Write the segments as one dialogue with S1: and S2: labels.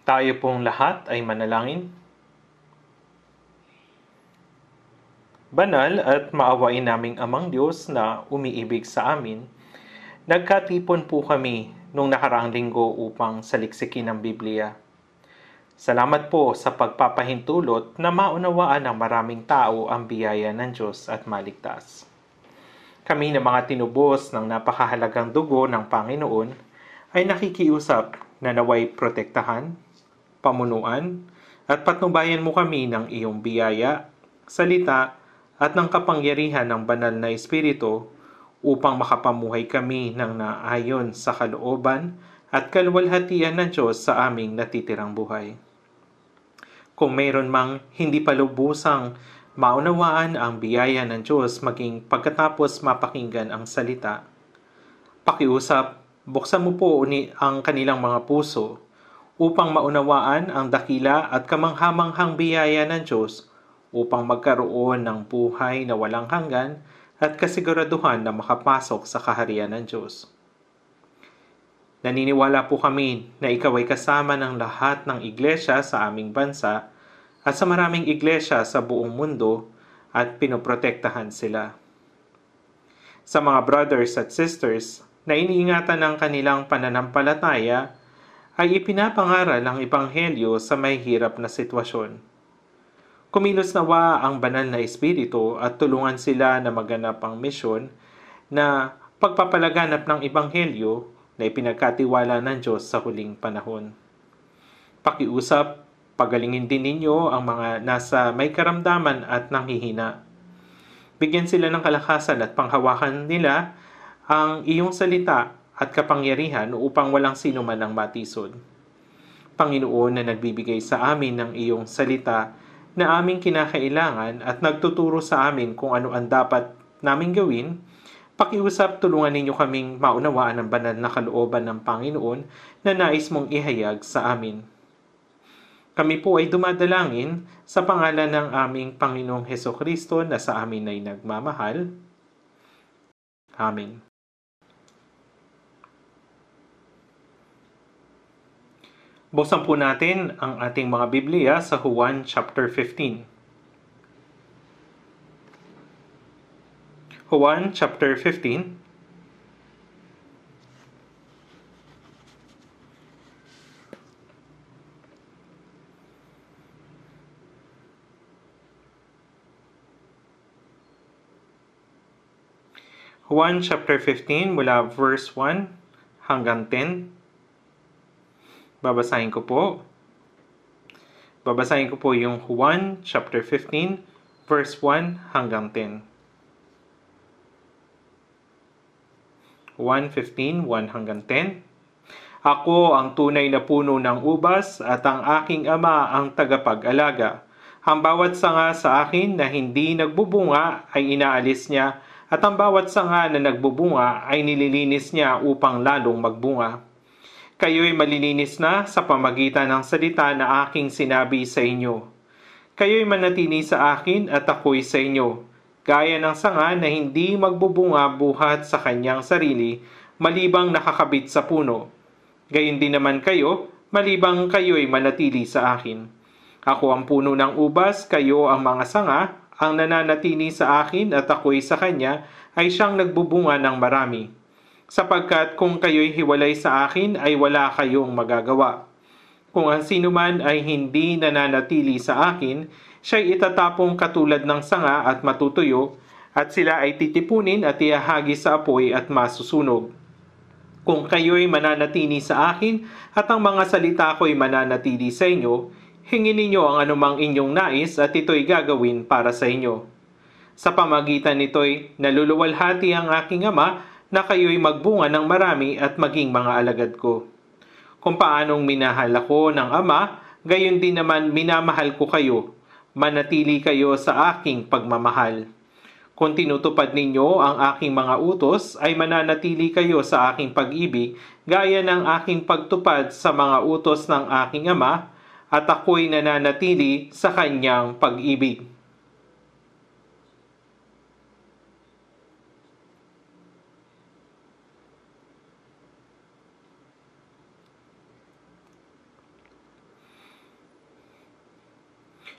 S1: Tayo pong lahat ay manalangin. Banal at maawain naming Amang Diyos na umiibig sa amin, nagkatipon po kami nung nakaraang linggo upang saliksikin ang Biblia. Salamat po sa pagpapahintulot na maunawaan ng maraming tao ang biyaya ng Diyos at maligtas. Kami na mga tinubos ng napakahalagang dugo ng Panginoon ay nakikiusap na naway protektahan, pamunuan, at patnubayan mo kami ng iyong biyaya, salita, at ng kapangyarihan ng banal na Espiritu upang makapamuhay kami ng naayon sa kalooban at kaluwalhatian ng Diyos sa aming natitirang buhay. Kung mayroon mang hindi pa lubusang maunawaan ang biyaya ng Diyos maging pagkatapos mapakinggan ang salita, pakiusap, buksan mo po ang kanilang mga puso upang maunawaan ang dakila at kamanghamanghang biyaya ng Diyos upang magkaroon ng buhay na walang hanggan at kasiguraduhan na makapasok sa kaharian ng Diyos. Naniniwala po kami na ikaw ay kasama ng lahat ng iglesia sa aming bansa at sa maraming iglesia sa buong mundo at pinoprotektahan sila. Sa mga brothers at sisters na iniingatan ng kanilang pananampalataya, ay ipinapangaral ang Ebanghelyo sa may hirap na sitwasyon. Kumilos nawa ang banal na Espiritu at tulungan sila na maganap ang misyon na pagpapalaganap ng Ebanghelyo na ipinagkatiwala ng Diyos sa huling panahon. Pakiusap, pagalingin din ninyo ang mga nasa may karamdaman at nanghihina. Bigyan sila ng kalakasan at panghawakan nila ang iyong salita at kapangyarihan upang walang sino man ang matisod. Panginoon na nagbibigay sa amin ng iyong salita na aming kinakailangan at nagtuturo sa amin kung ano ang dapat naming gawin, pakiusap tulungan ninyo kaming maunawaan ang banal na kalooban ng Panginoon na nais mong ihayag sa amin. Kami po ay dumadalangin sa pangalan ng aming Panginoong Hesukristo na sa amin ay nagmamahal. Amen. Buksan po natin ang ating mga Biblia sa Juan chapter 15. Juan chapter 15. Juan chapter 15 mula verse 1 hanggang 10. Babasahin ko po. Babasahin ko po yung Juan chapter 15 verse 1 hanggang 10. Juan 15, 1 hanggang 10. Ako ang tunay na puno ng ubas at ang aking ama ang tagapag-alaga. Ang bawat sanga sa akin na hindi nagbubunga ay inaalis niya at ang bawat sanga na nagbubunga ay nililinis niya upang lalong magbunga. Kayo'y malilinis na sa pamagitan ng salita na aking sinabi sa inyo. Kayo'y manatili sa akin at ako'y sa inyo. Gaya ng sanga na hindi magbubunga buhat sa kanyang sarili, malibang nakakabit sa puno. Gayon din naman kayo, malibang kayo'y manatili sa akin. Ako ang puno ng ubas, kayo ang mga sanga, ang nananatili sa akin at ako'y sa kanya, ay siyang nagbubunga ng marami. Sapagkat kung kayo'y hiwalay sa akin ay wala kayong magagawa. Kung ang sino man ay hindi nananatili sa akin, siya'y itatapong katulad ng sanga at matutuyo, at sila ay titipunin at iahagi sa apoy at masusunog. Kung kayo'y mananatili sa akin at ang mga salita ko'y mananatili sa inyo, hingin ninyo ang anumang inyong nais at ito'y gagawin para sa inyo. Sa pamagitan nito'y naluluwalhati ang aking ama na kayo'y magbunga ng marami at maging mga alagad ko. Kung paanong minahal ako ng Ama, gayon din naman minamahal ko kayo. Manatili kayo sa aking pagmamahal. Kung tinutupad ninyo ang aking mga utos, ay mananatili kayo sa aking pag-ibig, gaya ng aking pagtupad sa mga utos ng aking Ama, at ako'y nananatili sa kanyang pag-ibig.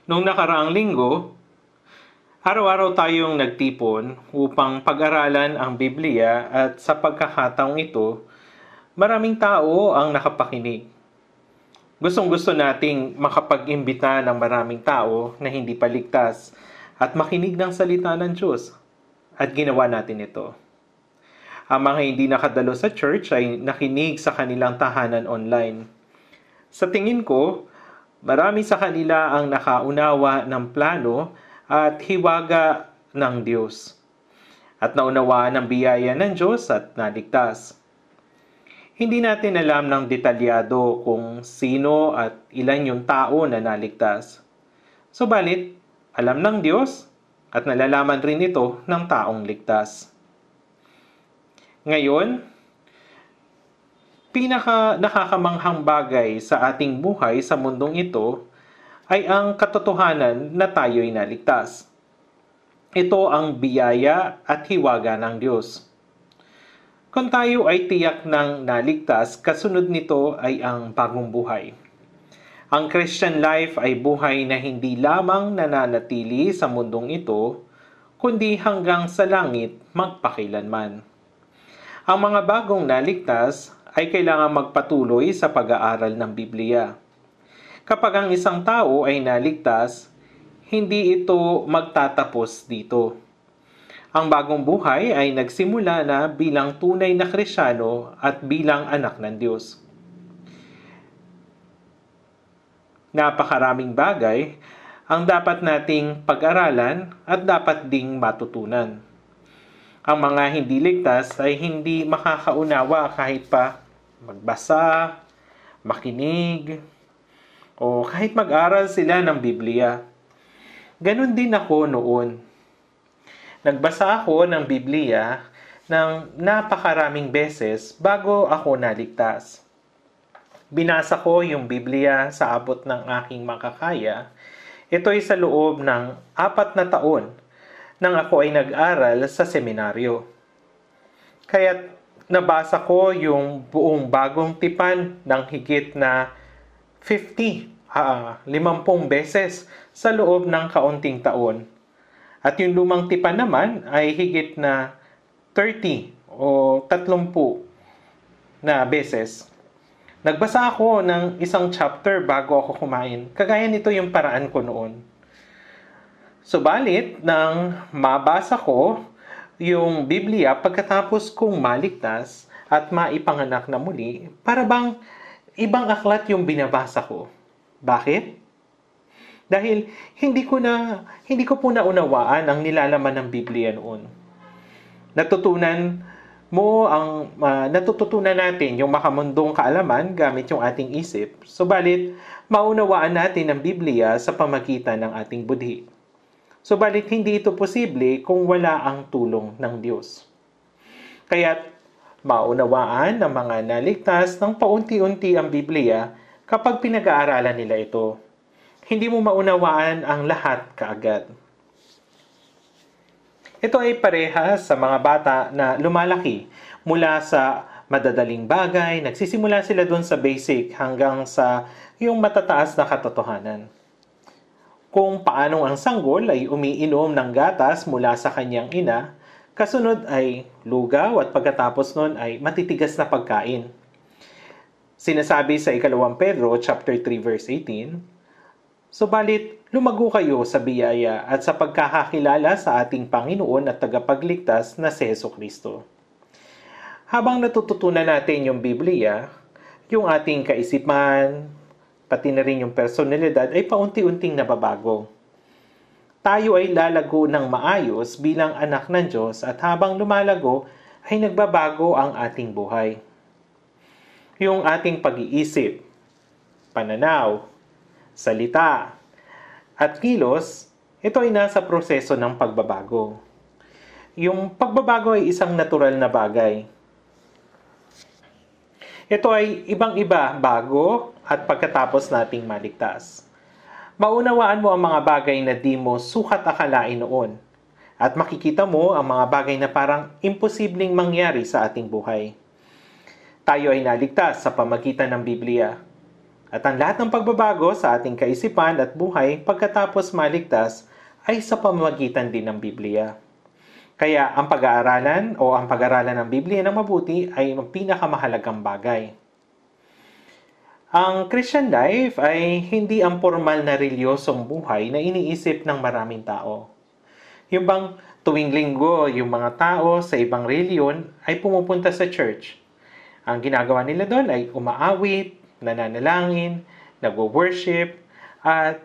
S1: Noong nakaraang linggo, araw-araw tayong nagtipon upang pag-aralan ang Biblia at sa pagkakataong ito, maraming tao ang nakapakinig. Gustong-gusto nating makapag-imbita ng maraming tao na hindi paligtas at makinig ng salita ng Diyos. At ginawa natin ito. Ang mga hindi nakadalo sa church ay nakinig sa kanilang tahanan online. Sa tingin ko, marami sa kanila ang nakaunawa ng plano at hiwaga ng Diyos. At naunawaan ang biyaya ng Diyos at naligtas. Hindi natin alam ng detalyado kung sino at ilan yung tao na naligtas. Subalit, alam ng Diyos at nalalaman rin ito ng taong ligtas. Ngayon, pinaka nakakamanghang bagay sa ating buhay sa mundong ito ay ang katotohanan na tayo'y naligtas. Ito ang biyaya at hiwaga ng Diyos. Kung tayo ay tiyak ng naligtas, kasunod nito ay ang bagong buhay. Ang Christian life ay buhay na hindi lamang nananatili sa mundong ito, kundi hanggang sa langit magpakailanman. Ang mga bagong naligtas ay kailangan magpatuloy sa pag-aaral ng Biblia. Kapag ang isang tao ay naligtas, hindi ito magtatapos dito. Ang bagong buhay ay nagsimula na bilang tunay na Kristiyano at bilang anak ng Diyos. Napakaraming bagay ang dapat nating pag-aralan at dapat ding matutunan. Ang mga hindi ligtas ay hindi makakaunawa kahit pa magbasa, makinig, o kahit mag-aral sila ng Biblia. Ganon din ako noon. Nagbasa ako ng Biblia ng napakaraming beses bago ako naligtas. Binasa ko yung Biblia sa abot ng aking makakaya. Ito'y sa loob ng 4 na taon nang ako ay nag-aral sa seminaryo. Kaya't nabasa ko yung buong bagong tipan ng higit na 50 beses sa loob ng kaunting taon. At yung lumang tipan naman ay higit na 30 o 30 na beses. Nagbasa ako ng isang chapter bago ako kumain. Kagaya nito yung paraan ko noon. Subalit, nang mabasa ko yung Biblia pagkatapos kong maligtas at maipanganak na muli, para bang ibang aklat yung binabasa ko. Bakit? Dahil hindi ko po naunawaan ang nilalaman ng Biblia noon. Natututunan natin yung makamundong kaalaman gamit yung ating isip, subalit maunawaan natin ang Biblia sa pamagitan ng ating budhi. Subalit hindi ito posible kung wala ang tulong ng Diyos. Kaya't maunawaan ng mga naligtas ng paunti-unti ang Biblia kapag pinag-aaralan nila ito. Hindi mo maunawaan ang lahat kaagad. Ito ay parehas sa mga bata na lumalaki mula sa madadaling bagay, nagsisimula sila doon sa basic hanggang sa yung matataas na katotohanan. Kung paanong ang sanggol ay umiinom ng gatas mula sa kanyang ina, kasunod ay lugaw at pagkatapos nun ay matitigas na pagkain. Sinasabi sa 2 Pedro chapter 3 verse 18, subalit, lumago kayo sa biyaya at sa pagkakakilala sa ating Panginoon at tagapagligtas na si Jesucristo. Habang natututunan natin yung Biblia, yung ating kaisipan, pati na rin yung personalidad ay paunti-unting nababago. Tayo ay lalago ng maayos bilang anak ng Diyos at habang lumalago ay nagbabago ang ating buhay. Yung ating pag-iisip, pananaw, salita, at kilos, ito ay nasa proseso ng pagbabago. Yung pagbabago ay isang natural na bagay. Ito ay ibang-iba bago at pagkatapos nating maligtas. Maunawaan mo ang mga bagay na di mo sukat akalain noon at makikita mo ang mga bagay na parang imposibleng mangyari sa ating buhay. Tayo ay naligtas sa pamagitan ng Biblia. At ang lahat ng pagbabago sa ating kaisipan at buhay pagkatapos maligtas ay sa pamamagitan din ng Biblia. Kaya ang pag-aaralan o ang pag-aralan ng Biblia ng mabuti ay ang pinakamahalagang bagay. Ang Christian life ay hindi ang formal na reliyosong buhay na iniisip ng maraming tao. Yung bang tuwing linggo, yung mga tao sa ibang reliyon ay pumupunta sa church. Ang ginagawa nila doon ay umaawit, nananalangin, nagwo-worship, at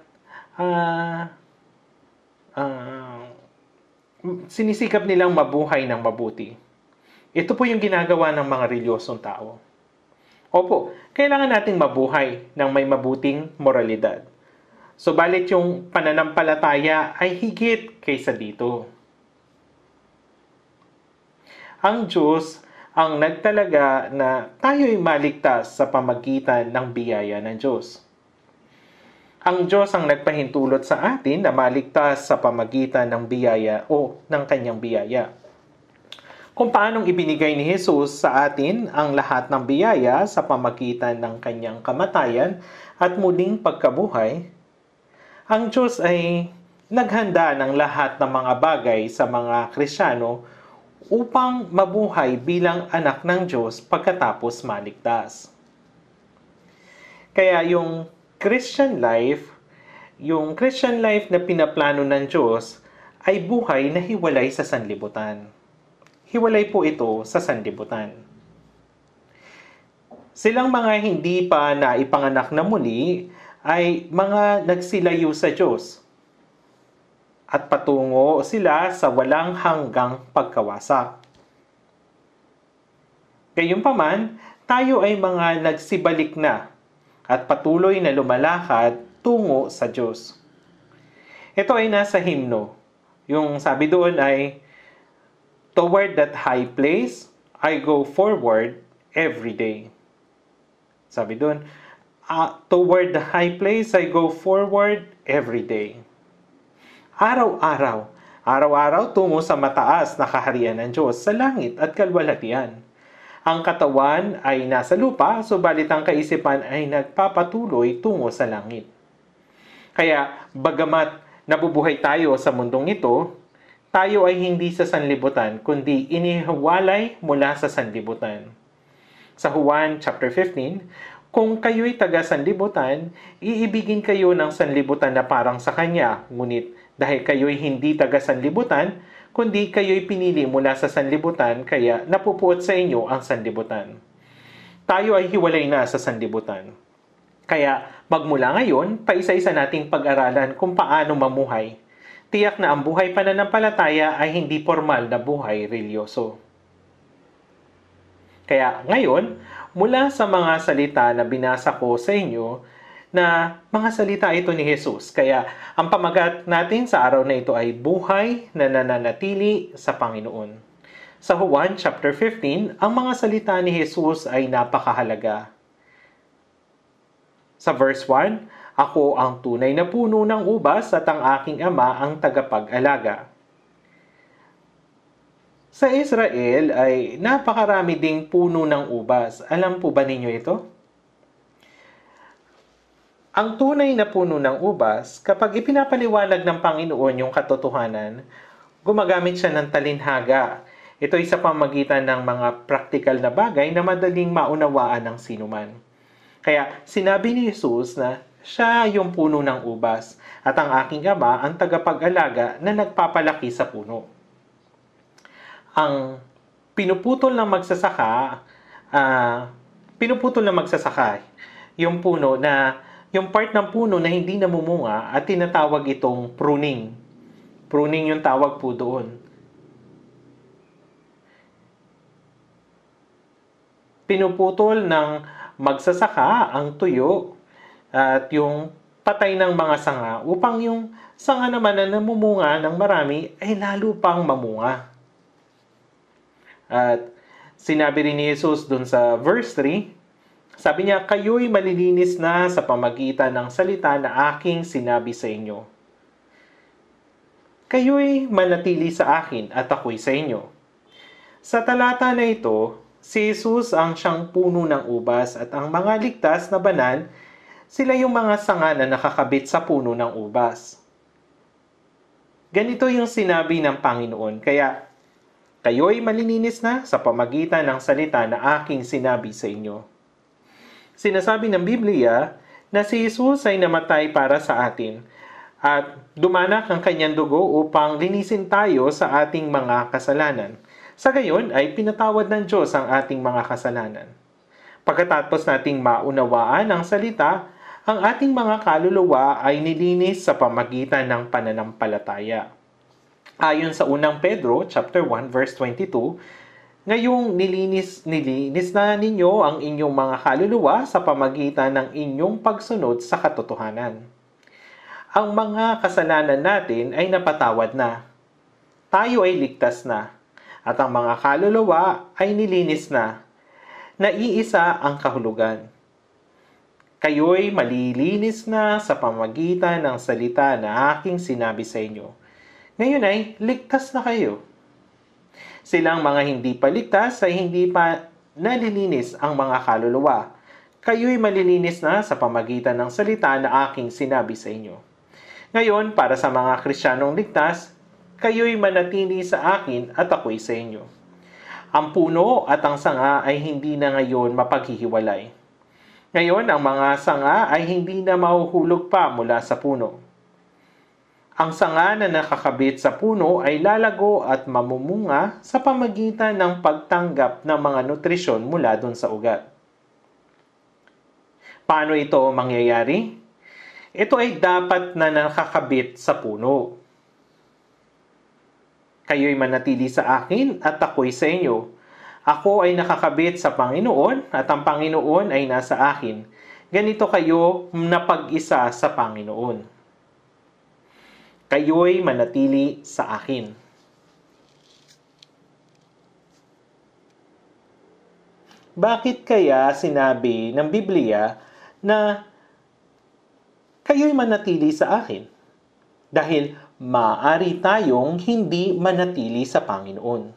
S1: sinisikap nilang mabuhay ng mabuti. Ito po yung ginagawa ng mga reliyosong tao. Opo, kailangan nating mabuhay ng may mabuting moralidad. Subalit yung pananampalataya ay higit kaysa dito. Ang Diyos ang nagtalaga na tayo'y maligtas sa pamagitan ng biyaya ng Diyos. Ang Diyos ang nagpahintulot sa atin na maligtas sa pamagitan ng biyaya o ng kanyang biyaya. Kung paanong ibinigay ni Jesus sa atin ang lahat ng biyaya sa pamagitan ng kanyang kamatayan at muling pagkabuhay, ang Diyos ay naghanda ng lahat ng mga bagay sa mga Kristiyano upang mabuhay bilang anak ng Diyos pagkatapos maligtas. Kaya yung Christian life na pinaplano ng Diyos ay buhay na hiwalay sa sanlibutan. Hiwalay po ito sa sanlibutan. Silang mga hindi pa naipanganak na muli ay mga nagsilayo sa Diyos at patungo sila sa walang hanggang pagkawasak. Gayunpaman, tayo ay mga nagsibalik na at patuloy na lumalakad tungo sa Diyos. Ito ay nasa himno. Yung sabi doon ay, "Toward that high place, I go forward every day." Sabi doon, "Toward the high place, I go forward every day." Araw-araw tungo sa mataas na kaharian ng Diyos sa langit at kalwalhatian. Ang katawan ay nasa lupa, subalit ang kaisipan ay nagpapatuloy tungo sa langit. Kaya, bagamat nabubuhay tayo sa mundong ito, tayo ay hindi sa sanlibutan, kundi inihiwalay mula sa sanlibutan. Sa Juan chapter 15, kung kayo'y taga-sanlibutan, iibigin kayo ng sanlibutan na parang sa Kanya, ngunit dahil kayo'y hindi taga-sanlibutan, kundi kayo'y pinili mula sa sanlibutan, kaya napupuot sa inyo ang sanlibutan. Tayo ay hiwalay na sa sanlibutan. Kaya magmula ngayon, paisa-isa nating pag-aralan kung paano mamuhay. Tiyak na ang buhay pananampalataya ay hindi formal na buhay relyoso. Kaya ngayon, mula sa mga salita na binasa ko sa inyo, na mga salita ito ni Jesus. Kaya ang pamagat natin sa araw na ito ay buhay na nananatili sa Panginoon. Sa Juan chapter 15, ang mga salita ni Jesus ay napakahalaga. Sa verse 1, "Ako ang tunay na puno ng ubas at ang aking ama ang tagapag-alaga." Sa Israel ay napakarami ding puno ng ubas. Alam po ba ninyo ito? Ang tunay na puno ng ubas, kapag ipinapaliwanag ng Panginoon yung katotohanan, gumagamit siya ng talinhaga. Ito ay sa pamamagitan ng mga praktikal na bagay na madaling maunawaan ng sinuman. Kaya sinabi ni Jesus na siya yung puno ng ubas at ang aking ama ang tagapag-alaga na nagpapalaki sa puno. Ang pinuputol ng magsasaka, yung puno na yung part ng puno na hindi namumunga at tinatawag itong pruning. Pruning yung tawag po doon. Pinuputol ng magsasaka ang tuyo at yung patay ng mga sanga upang yung sanga naman na namumunga ng marami ay lalo pang mamunga. At sinabi rin ni Jesus doon sa verse 3, sabi niya, "Kayo'y malilinis na sa pamagitan ng salita na aking sinabi sa inyo. Kayo'y manatili sa akin at ako'y sa inyo." Sa talata na ito, si Jesus ang siyang puno ng ubas at ang mga ligtas na banal Sila yung mga sanga na nakakabit sa puno ng ubas. Ganito yung sinabi ng Panginoon, kaya kayo'y malilinis na sa pamagitan ng salita na aking sinabi sa inyo. Sinasabi ng Biblia na si Jesus ay namatay para sa atin at dumanak ang kanyang dugo upang linisin tayo sa ating mga kasalanan. Sa gayon ay pinatawad ng Diyos ang ating mga kasalanan. Pagkatapos nating maunawaan ang salita, ang ating mga kaluluwa ay nilinis sa pamagitan ng pananampalataya. Ayon sa unang Pedro, chapter 1, verse 22, ngayong nilinis na ninyo ang inyong mga kaluluwa sa pamagitan ng inyong pagsunod sa katotohanan. Ang mga kasalanan natin ay napatawad na. Tayo ay ligtas na. At ang mga kaluluwa ay nilinis na. Naiisa ang kahulugan. Kayo'y malilinis na sa pamagitan ng salita na aking sinabi sa inyo. Ngayon ay ligtas na kayo. Silang mga hindi pa ligtas ay hindi pa nalilinis ang mga kaluluwa. Kayo'y malilinis na sa pamagitan ng salita na aking sinabi sa inyo. Ngayon, para sa mga Kristiyanong ligtas, kayo'y manatili sa akin at ako'y sa inyo. Ang puno at ang sanga ay hindi na ngayon mapaghihiwalay. Ngayon, ang mga sanga ay hindi na mahuhulog pa mula sa puno. Ang sanga na nakakabit sa puno ay lalago at mamumunga sa pamagitan ng pagtanggap ng mga nutrisyon mula dun sa ugat. Paano ito mangyayari? Ito ay dapat na nakakabit sa puno. Kayo'y manatili sa akin at ako'y sa inyo. Ako ay nakakabit sa Panginoon at ang Panginoon ay nasa akin. Ganito kayo napag-isa sa Panginoon. Kayo'y manatili sa akin. Bakit kaya sinabi ng Biblia na kayo'y manatili sa akin? Dahil maaari tayong hindi manatili sa Panginoon.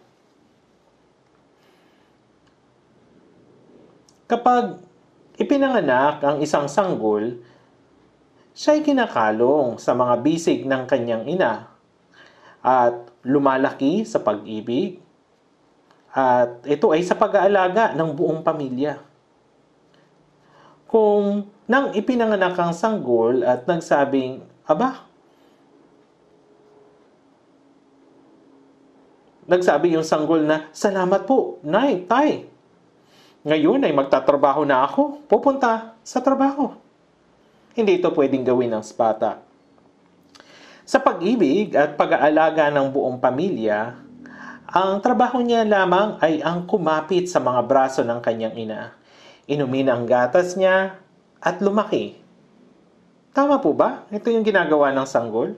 S1: Kapag ipinanganak ang isang sanggol, siya'y kinakalong sa mga bisig ng kanyang ina at lumalaki sa pag-ibig at ito ay sa pag-aalaga ng buong pamilya. Kung nang ipinanganak ang sanggol at nagsabing, nagsabi yung sanggol na, "Salamat po, Nay, Tay. Ngayon ay magtatrabaho na ako, pupunta sa trabaho." Hindi ito pwedeng gawin ng bata. Sa pag-ibig at pag-aalaga ng buong pamilya, ang trabaho niya lamang ay ang kumapit sa mga braso ng kanyang ina, inumin ang gatas niya, at lumaki. Tama po ba? Ito yung ginagawa ng sanggol?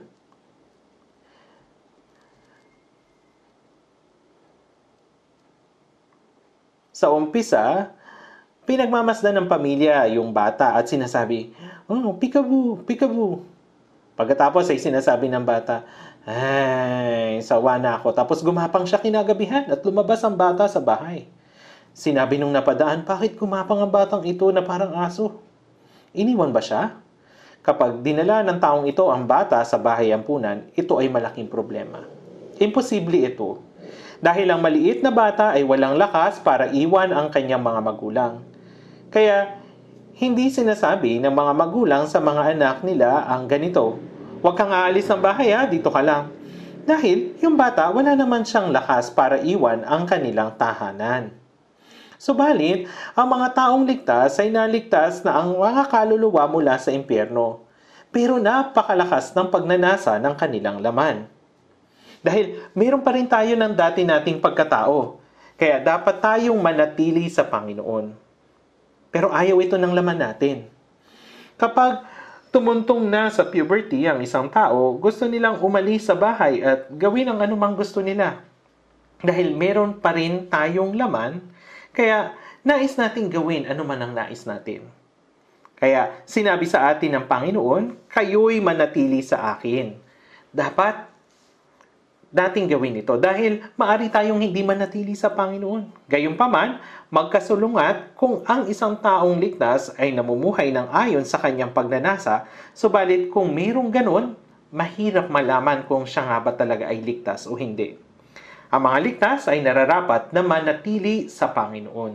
S1: Sa umpisa, pinagmamasdan ng pamilya yung bata at sinasabi, "Oh, peekaboo, peekaboo." Pagkatapos ay sinasabi ng bata, "Ay, sawa na ako." Tapos gumapang siya kinagabihan at lumabas ang bata sa bahay. Sinabi nung napadaan, "Bakit gumapang ang batang ito na parang aso? Iniwan ba siya?" Kapag dinala ng taong ito ang bata sa bahay ampunan, ito ay malaking problema. Imposible ito. Dahil ang maliit na bata ay walang lakas para iwan ang kanyang mga magulang. Kaya, hindi sinasabi ng mga magulang sa mga anak nila ang ganito, "Huwag kang aalis ng bahay dito ka lang." Dahil yung bata wala naman siyang lakas para iwan ang kanilang tahanan. Subalit, ang mga taong ligtas ay naligtas na ang mga kaluluwa mula sa impyerno. Pero napakalakas ng pagnanasa ng kanilang laman. Dahil mayroon pa rin tayo ng dati nating pagkatao. Kaya dapat tayong manatili sa Panginoon. Pero ayaw ito ng laman natin. Kapag tumuntong na sa puberty ang isang tao, gusto nilang umalis sa bahay at gawin ang anumang gusto nila. Dahil meron pa rin tayong laman, kaya nais nating gawin anuman ang nais natin. Kaya sinabi sa atin ng Panginoon, "Kayo'y manatili sa akin." Dapat nating gawin ito dahil maari tayong hindi manatili sa Panginoon. Gayunpaman, magkasulungat kung ang isang taong ligtas ay namumuhay ng ayon sa kanyang pagnanasa, subalit kung mayroong ganon, mahirap malaman kung siya nga ba talaga ay ligtas o hindi. Ang mga ligtas ay nararapat na manatili sa Panginoon.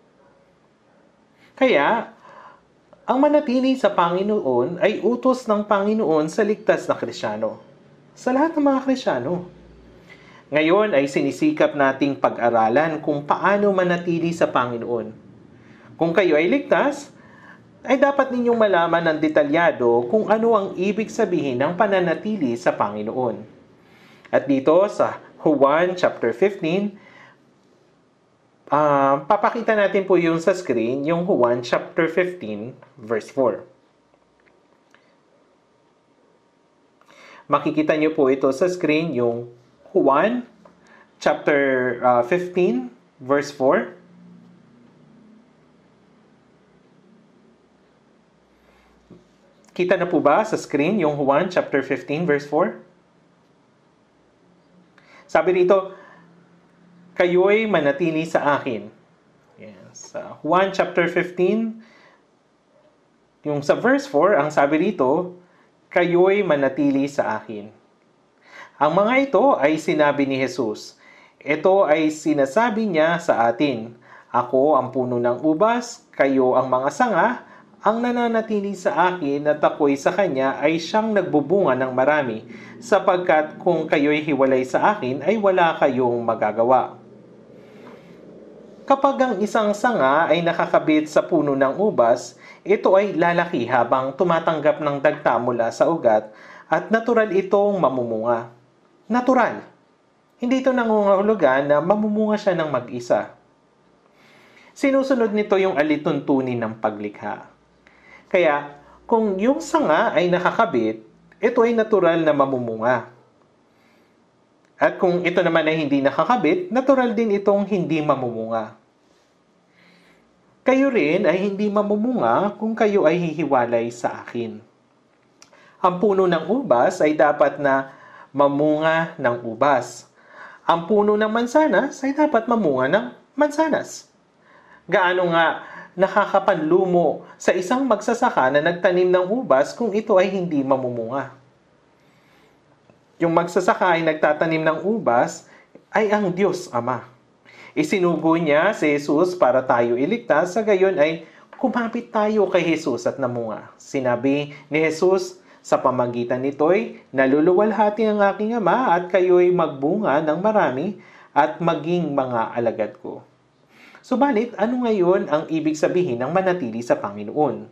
S1: Kaya, ang manatili sa Panginoon ay utos ng Panginoon sa ligtas na Kristiyano. Sa lahat ng mga Kristiyano. Ngayon ay sinisikap nating pag-aralan kung paano manatili sa Panginoon. Kung kayo ay ligtas, ay dapat ninyong malaman ng detalyado kung ano ang ibig sabihin ng pananatili sa Panginoon. At dito sa Juan chapter 15, papakita natin po yung sa screen, yung Juan chapter 15, verse 4. Makikita niyo po ito sa screen, yung Juan chapter 15, verse 4. Kita na po ba sa screen yung Juan chapter 15, verse 4? Sabi dito, kayo'y manatili sa akin. Yes. Juan chapter 15, yung sa verse 4, ang sabi dito, kayo'y manatili sa akin. Ang mga ito ay sinabi ni Jesus. Ito ay sinasabi niya sa atin. Ako ang puno ng ubas, kayo ang mga sanga, ang nananatili sa akin at ako'y sa kanya ay siyang nagbubunga ng marami, sapagkat kung kayo'y hiwalay sa akin ay wala kayong magagawa. Kapag ang isang sanga ay nakakabit sa puno ng ubas, ito ay lalaki habang tumatanggap ng dagta mula sa ugat at natural itong mamumunga. Natural. Hindi ito nangungahulugan na mamumunga siya ng mag-isa. Sinusunod nito yung alituntunin ng paglikha. Kaya, kung yung sanga ay nakakabit, ito ay natural na mamumunga. At kung ito naman ay hindi nakakabit, natural din itong hindi mamumunga. Kayo rin ay hindi mamumunga kung kayo ay hihiwalay sa akin. Ang puno ng ubas ay dapat na mamunga ng ubas. Ang puno ng mansanas ay dapat mamunga ng mansanas. Gaano nga nakakapanlumo sa isang magsasaka na nagtanim ng ubas kung ito ay hindi mamumunga. Yung magsasaka ay nagtatanim ng ubas ay ang Diyos Ama. Isinugo niya si Jesus para tayo iligtas, sa gayon ay kumapit tayo kay Jesus at namunga. Sinabi ni Jesus, sa pamagitan nito'y naluluwalhati ang aking Ama at kayo'y magbunga ng marami at maging mga alagad ko. Subalit, ano ngayon ang ibig sabihin ng manatili sa Panginoon?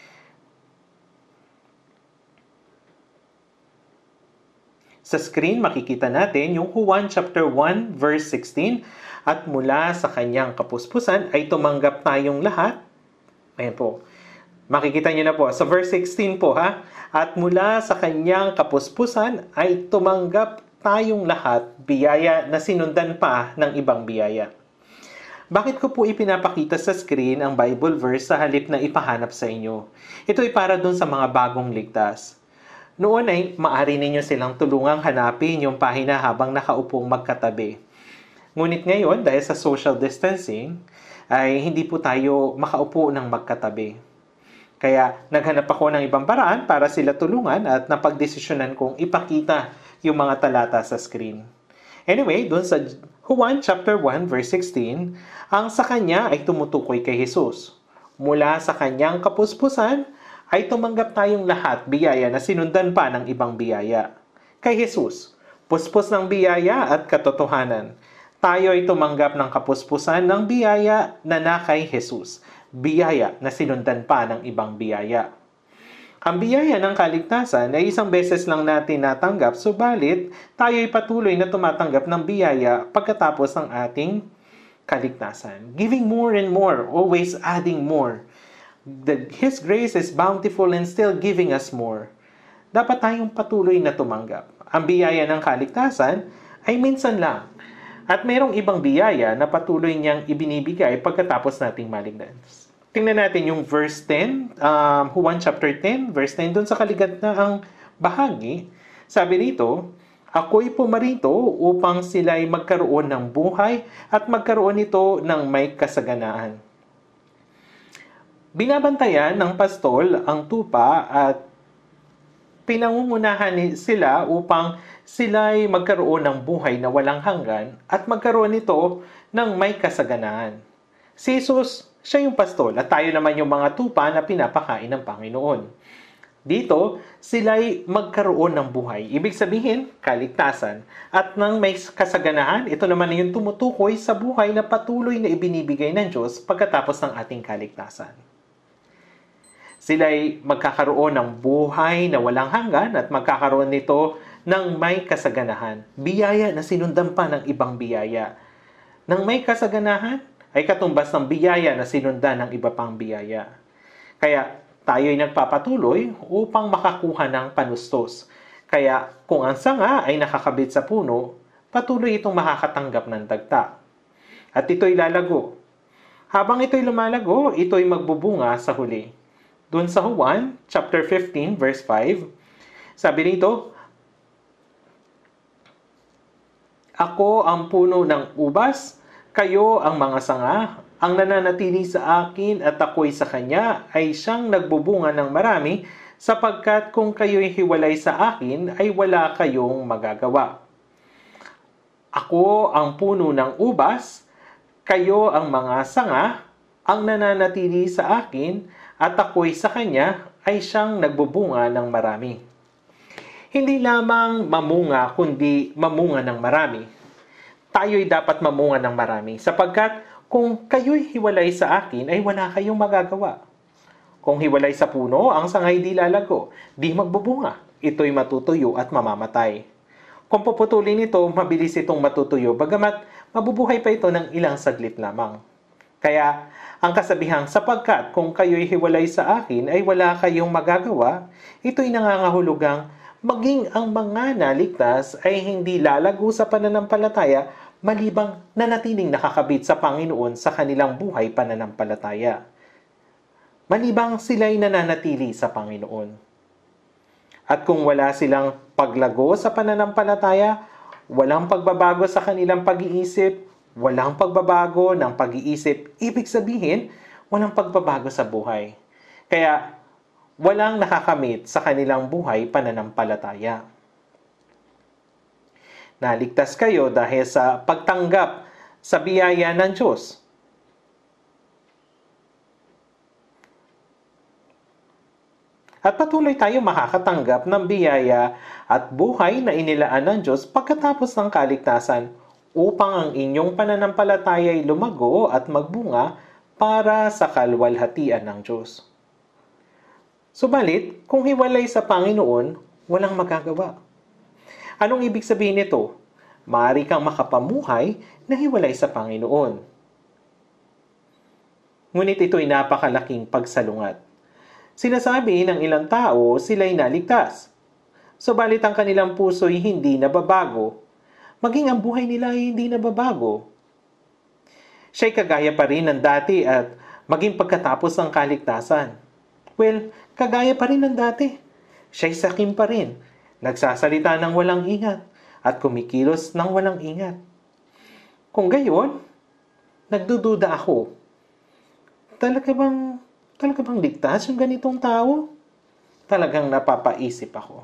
S1: Sa screen, makikita natin yung Juan chapter 1, verse 16, at mula sa kanyang kapuspusan ay tumanggap tayong lahat. Ayan po. Makikita niyo na po. Sa verse 16 po ha. At mula sa kanyang kapuspusan ay tumanggap tayong lahat biyaya na sinundan pa ng ibang biyaya. Bakit ko po ipinapakita sa screen ang Bible verse sa halip na ipahanap sa inyo? Ito ay para dun sa mga bagong ligtas. Noon ay maari ninyo silang tulungang hanapin yung pahina habang nakaupong magkatabi. Ngunit ngayon, dahil sa social distancing, ay hindi po tayo makaupo ng magkatabi. Kaya naghanap ako ng ibang paraan para sila tulungan at napagdesisyonan kong ipakita yung mga talata sa screen. Anyway, dun sa Juan chapter 1 verse 16, ang sa kanya ay tumutukoy kay Jesus. Mula sa kanyang kapuspusan ay tumanggap tayong lahat biyaya na sinundan pa ng ibang biyaya. Kay Jesus, puspos ng biyaya at katotohanan. Tayo ay tumanggap ng kapuspusan ng biyaya na kay Jesus. Biyaya na sinundan pa ng ibang biyaya. Ang biyaya ng kaligtasan ay isang beses lang natin natanggap, subalit tayo ay patuloy na tumatanggap ng biyaya pagkatapos ng ating kaligtasan. Giving more and more, always adding more. His grace is bountiful and still giving us more. Dapat tayong patuloy na tumanggap. Ang biyaya ng kaligtasan ay minsan lang. At mayroong ibang biyaya na patuloy niyang ibinibigay pagkatapos nating maligtas. Tingnan natin yung verse 10, Juan chapter 10, verse 10, doon sa kaligatnaang bahagi. Sabi dito, Ako'y pumarito upang sila'y magkaroon ng buhay at magkaroon nito ng may kasaganaan. Binabantayan ng pastol ang tupa at pinangungunahan sila upang sila'y magkaroon ng buhay na walang hanggan at magkaroon nito ng may kasaganaan. Si Jesus, siya yung pastol at tayo naman yung mga tupa na pinapakain ng Panginoon. Dito, sila'y magkaroon ng buhay. Ibig sabihin, kaligtasan. At nang may kasaganahan, ito naman yung tumutukoy sa buhay na patuloy na ibinibigay ng Diyos pagkatapos ng ating kaligtasan. Sila'y magkakaroon ng buhay na walang hanggan at magkakaroon nito ng may kasaganahan. Biyaya na sinundan pa ng ibang biyaya. Nang may kasaganahan ay katumbas ng biyaya na sinundan ng iba pang biyaya. Kaya tayo'y nagpapatuloy upang makakuha ng panustos. Kaya kung ang sanga ay nakakabit sa puno, patuloy itong makakatanggap ng dagta. At ito'y lalago. Habang ito'y lumalago, ito'y magbubunga sa huli. Doon sa Juan, chapter 15, verse 5, sabi nito, "Ako ang puno ng ubas, kayo ang mga sanga. Ang nananatili sa akin at ako'y sa kanya ay siyang nagbubunga ng marami, sapagkat kung kayo'y hiwalay sa akin ay wala kayong magagawa. Ako ang puno ng ubas, kayo ang mga sanga, ang nananatili sa akin at ako'y sa kanya ay siyang nagbubunga ng marami." Hindi lamang mamunga kundi mamunga ng marami. Tayo'y dapat mamunga ng marami sapagkat kung kayo'y hiwalay sa akin ay wala kayong magagawa. Kung hiwalay sa puno, ang sangay di lalago, di magbubunga. Ito'y matutuyo at mamamatay. Kung puputulin ito, mabilis itong matutuyo, bagamat mabubuhay pa ito ng ilang saglit lamang. Kaya, ang kasabihang sapagkat kung kayo'y hiwalay sa akin ay wala kayong magagawa, ito'y nangangahulugang maging ang mga naligtas ay hindi lalago sa pananampalataya malibang nanatiling nakakabit sa Panginoon sa kanilang buhay pananampalataya. Malibang sila'y nananatili sa Panginoon. At kung wala silang paglago sa pananampalataya, walang pagbabago sa kanilang pag-iisip, walang pagbabago ng pag-iisip, ibig sabihin, walang pagbabago sa buhay. Kaya, walang nakakamit sa kanilang buhay pananampalataya. Naligtas kayo dahil sa pagtanggap sa biyaya ng Diyos. At patuloy tayo makakatanggap ng biyaya at buhay na inilaan ng Diyos pagkatapos ng kaligtasan upang ang inyong pananampalataya ay lumago at magbunga para sa kalwalhatian ng Diyos. Subalit, kung hiwalay sa Panginoon, walang magagawa. Anong ibig sabihin nito? Maaari kang makapamuhay na hiwalay sa Panginoon. Ngunit ito'y napakalaking pagsalungat. Sinasabi ng ilang tao sila'y naligtas. Subalit ang kanilang puso'y hindi nababago. Maging ang buhay nila ay hindi nababago. Siya'y kagaya pa rin ng dati at maging pagkatapos ng kaligtasan. Well, kagaya pa rin ng dati. Siya'y sakim pa rin. Nagsasalita ng walang ingat at kumikilos ng walang ingat. Kung gayon, nagdududa ako. Talaga bang ligtas yung ganitong tao? Talagang napapaisip ako.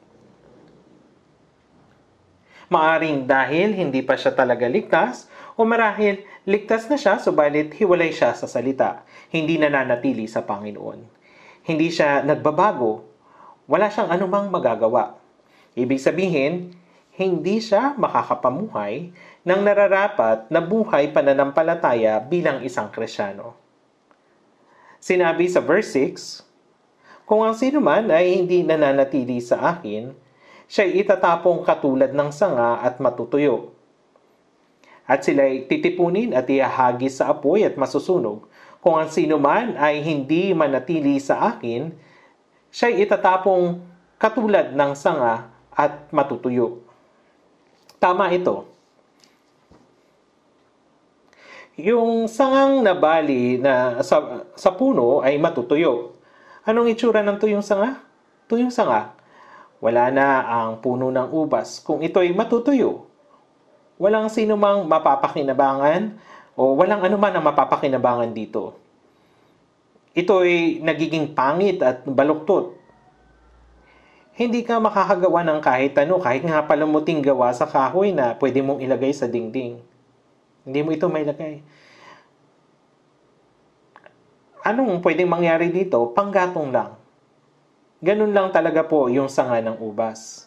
S1: Maaring dahil hindi pa siya talaga ligtas o marahil ligtas na siya subalit hiwalay siya sa salita. Hindi nananatili sa Panginoon. Hindi siya nagbabago. Wala siyang anumang magagawa. Ibig sabihin, hindi siya makakapamuhay ng nararapat na buhay pananampalataya bilang isang Kristiyano. Sinabi sa verse 6, "Kung ang sino man ay hindi nananatili sa akin, siya'y itatapong katulad ng sanga at matutuyo. At sila'y titipunin at ihahagis sa apoy at masusunog. Kung ang sino man ay hindi manatili sa akin, siya'y itatapong katulad ng sanga at matutuyo." Tama ito. Yung sangang nabali na sa puno ay matutuyo. Anong itsura ng tuyong sanga? Tuyong sanga. Wala na ang puno ng ubas kung ito'y matutuyo. Walang sino mang mapapakinabangan o walang anuman ang mapapakinabangan dito. Ito'y nagiging pangit at baluktot. Hindi ka makakagawa ng kahit ano, kahit nga palamuting gawa sa kahoy na pwede mong ilagay sa dingding. Hindi mo ito mailagay. Anong pwedeng mangyari dito? Panggatong lang. Ganun lang talaga po yung sanga ng ubas.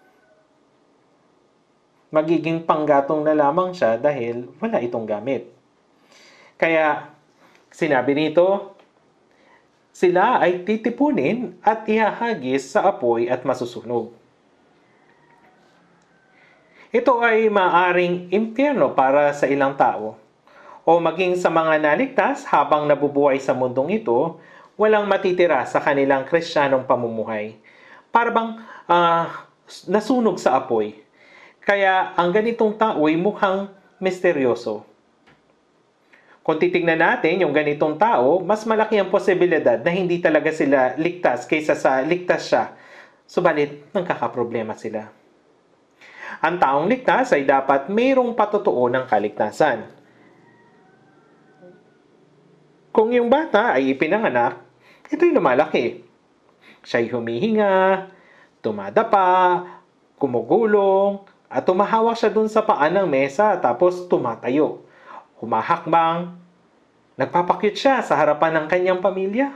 S1: Magiging panggatong na lamang siya dahil wala itong gamit. Kaya, sinabi nito, sila ay titipunin at ihahagis sa apoy at masusunog. Ito ay maaring impyerno para sa ilang tao, o maging sa mga naligtas habang nabubuhay sa mundong ito, walang matitira sa kanilang Kristiyanong pamumuhay. Para bang nasunog sa apoy. Kaya ang ganitong tao ay mukhang misteryoso. Kung titignan natin yung ganitong tao, mas malaki ang posibilidad na hindi talaga sila ligtas kaysa sa ligtas siya. Subalit, nagkakaproblema sila. Ang taong ligtas ay dapat mayroong patutuo ng kaligtasan. Kung yung bata ay ipinanganak, ito'y lumalaki. Siya'y humihinga, tumadapa, kumugulong, at tumahawak siya dun sa paan ng mesa tapos tumatayo. Humahakbang, nagpapakyut siya sa harapan ng kanyang pamilya.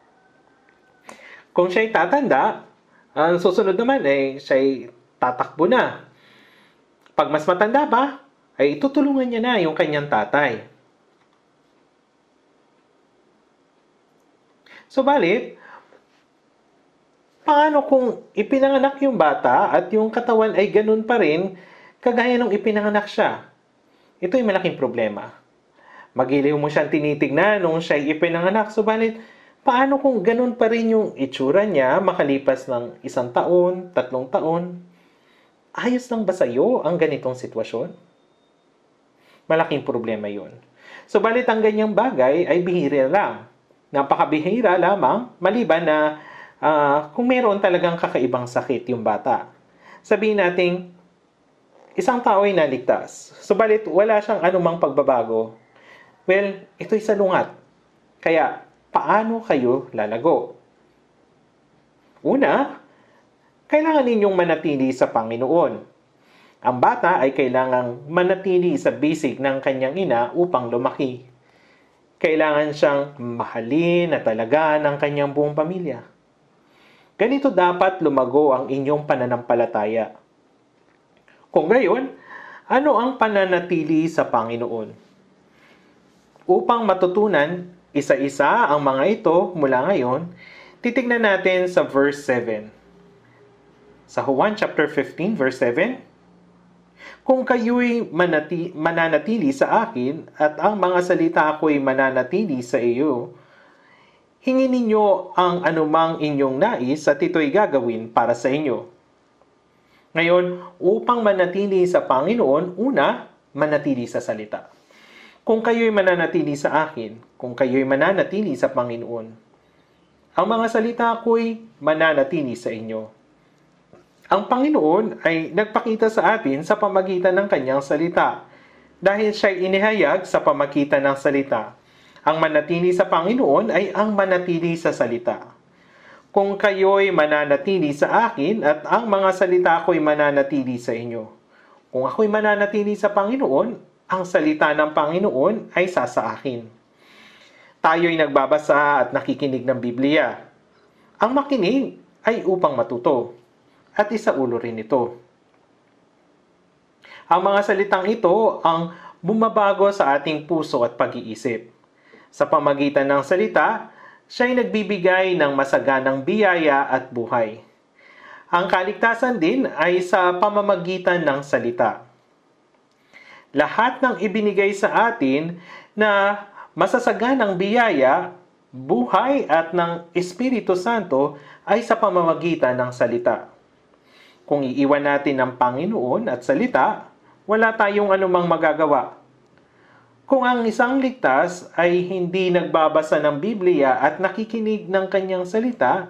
S1: Kung siya'y tatanda, ang susunod naman ay siya'y tatakbo na. Pag mas matanda pa, ay tutulungan niya na yung kanyang tatay. Subalit, paano kung ipinanganak yung bata at yung katawan ay ganun pa rin kagaya nung ipinanganak siya? Ito'y malaking problema. Magiliw mo siyang tinitignan nung siya'y ipinanganak, subalit paano kung ganun pa rin yung itsura niya makalipas ng 1 taon, 3 taon? Ayos lang ba sa'yo ang ganitong sitwasyon? Malaking problema yun. Subalit ang ganyang bagay ay bihira lang. Napakabihira lamang maliban na kung meron talagang kakaibang sakit yung bata. Sabihin natin, isang tao ay naligtas. Subalit wala siyang anumang pagbabago. Well, ito'y salungat. Kaya, paano kayo lalago? Una, kailangan ninyong manatili sa Panginoon. Ang bata ay kailangang manatili sa bisig ng kanyang ina upang lumaki. Kailangan siyang mahalin at alagaan ng kanyang buong pamilya. Ganito dapat lumago ang inyong pananampalataya. Kung gayon, ano ang pananatili sa Panginoon? Upang matutunan isa-isa ang mga ito mula ngayon, titignan natin sa verse 7. Sa Juan chapter 15 verse 7, kung kayo'y mananatili sa akin at ang mga salita ko'y mananatili sa iyo, hingin ninyo ang anumang inyong nais at ito'y gagawin para sa inyo. Ngayon, upang manatili sa Panginoon, una, manatili sa salita. Kung kayo'y mananatili sa akin, kung kayo'y mananatili sa Panginoon, ang mga salita ko'y mananatili sa inyo. Ang Panginoon ay nagpakita sa atin sa pamagitan ng kanyang salita. Dahil siya'y inihayag sa pamagitan ng salita. Ang manatili sa Panginoon ay ang manatili sa salita. Kung kayo'y mananatili sa akin at ang mga salita ko'y mananatili sa inyo. Kung ako'y mananatili sa Panginoon, ang salita ng Panginoon ay sa akin. Tayo'y nagbabasa at nakikinig ng Biblia. Ang makinig ay upang matuto. At isaulo rin ito. Ang mga salitang ito ang bumabago sa ating puso at pag-iisip. Sa pamagitan ng salita, siya'y nagbibigay ng masaganang biyaya at buhay. Ang kaligtasan din ay sa pamamagitan ng salita. Lahat ng ibinigay sa atin na masasaganang biyaya, buhay at ng Espiritu Santo ay sa pamamagitan ng salita. Kung iiwan natin ang Panginoon at salita, wala tayong anumang magagawa. Kung ang isang ligtas ay hindi nagbabasa ng Biblia at nakikinig ng kanyang salita,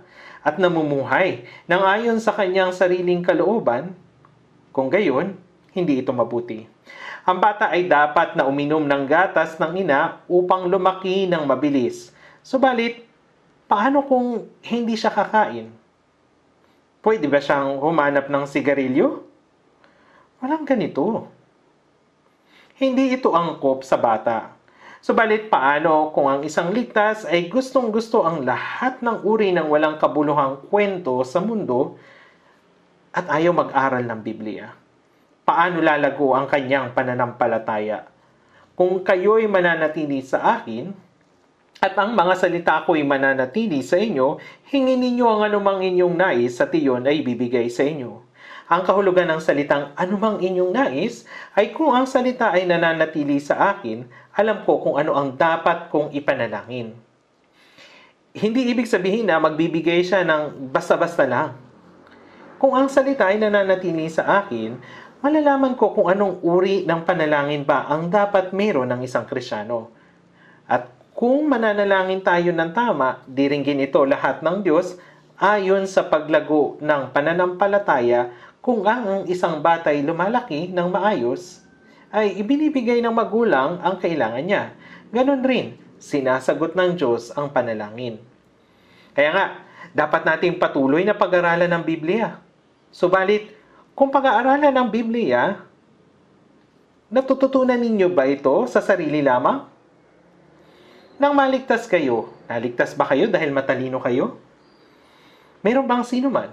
S1: at namumuhay nang ayon sa kanyang sariling kalooban, kung gayon, hindi ito mabuti. Ang bata ay dapat na uminom ng gatas ng ina upang lumaki ng mabilis. Subalit, paano kung hindi siya kakain? Pwede ba siyang humanap ng sigarilyo? Walang ganito. Hindi ito angkop sa bata. Subalit paano kung ang isang ligtas ay gustong-gusto ang lahat ng uri ng walang kabuluhang kwento sa mundo at ayaw mag-aral ng Biblia? Paano lalago ang kanyang pananampalataya? Kung kayo'y mananatili sa akin at ang mga salita ko'y mananatili sa inyo, hingin ninyo ang anumang inyong nais at iyon ay bibigay sa inyo. Ang kahulugan ng salitang anumang inyong nais ay kung ang salita ay nananatili sa akin, alam ko kung ano ang dapat kong ipanalangin. Hindi ibig sabihin na magbibigay siya ng basta-basta lang. Kung ang salita ay nananatili sa akin, malalaman ko kung anong uri ng panalangin ba ang dapat meron ng isang Kristiyano. At kung mananalangin tayo ng tama, diringgin ito lahat ng Diyos ayon sa paglago ng pananampalataya. Kung ang isang bata ay lumalaki ng maayos, ay ibinibigay ng magulang ang kailangan niya. Ganon rin, sinasagot ng Diyos ang panalangin. Kaya nga, dapat nating patuloy na pag-aralan ng Biblia. Subalit, kung pag-aaralan ng Biblia, natututunan ninyo ba ito sa sarili lamang? Nang maligtas kayo, naligtas ba kayo dahil matalino kayo? Meron bang sino man?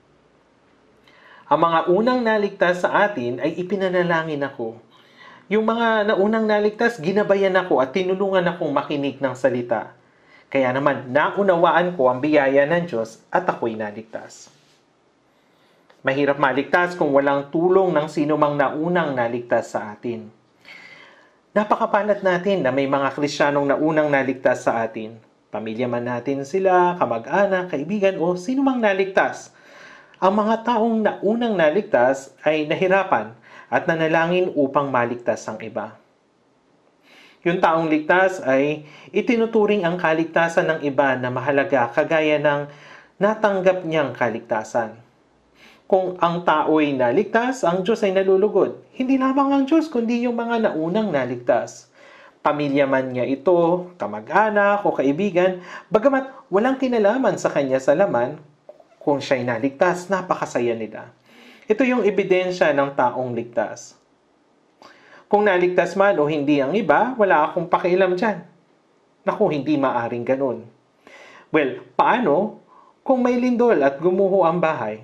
S1: Ang mga unang naligtas sa atin ay ipinanalangin ako. Yung mga naunang naligtas, ginabayan ako at tinulungan akong makinig ng salita. Kaya naman, naunawaan ko ang biyaya ng Diyos at ako'y naligtas. Mahirap maligtas kung walang tulong ng sino mang naunang naligtas sa atin. Napakapalat natin na may mga Kristiyanong naunang naligtas sa atin. Pamilya man natin sila, kamag-anak, kaibigan o sino mang naligtas. Ang mga taong naunang naligtas ay nahirapan at nanalangin upang maligtas ang iba. Yung taong ligtas ay itinuturing ang kaligtasan ng iba na mahalaga kagaya ng natanggap niyang kaligtasan. Kung ang tao'y naligtas, ang Diyos ay nalulugod. Hindi lamang ang Diyos, kundi yung mga naunang naligtas. Pamilya man niya ito, kamag-anak o kaibigan, bagamat walang kinalaman sa kanya sa laman, kung siya'y naligtas, napakasaya nila. Ito yung ebidensya ng taong ligtas. Kung naligtas man o hindi ang iba, wala akong pakialam dyan. Naku, hindi maaring ganun. Well, paano kung may lindol at gumuho ang bahay?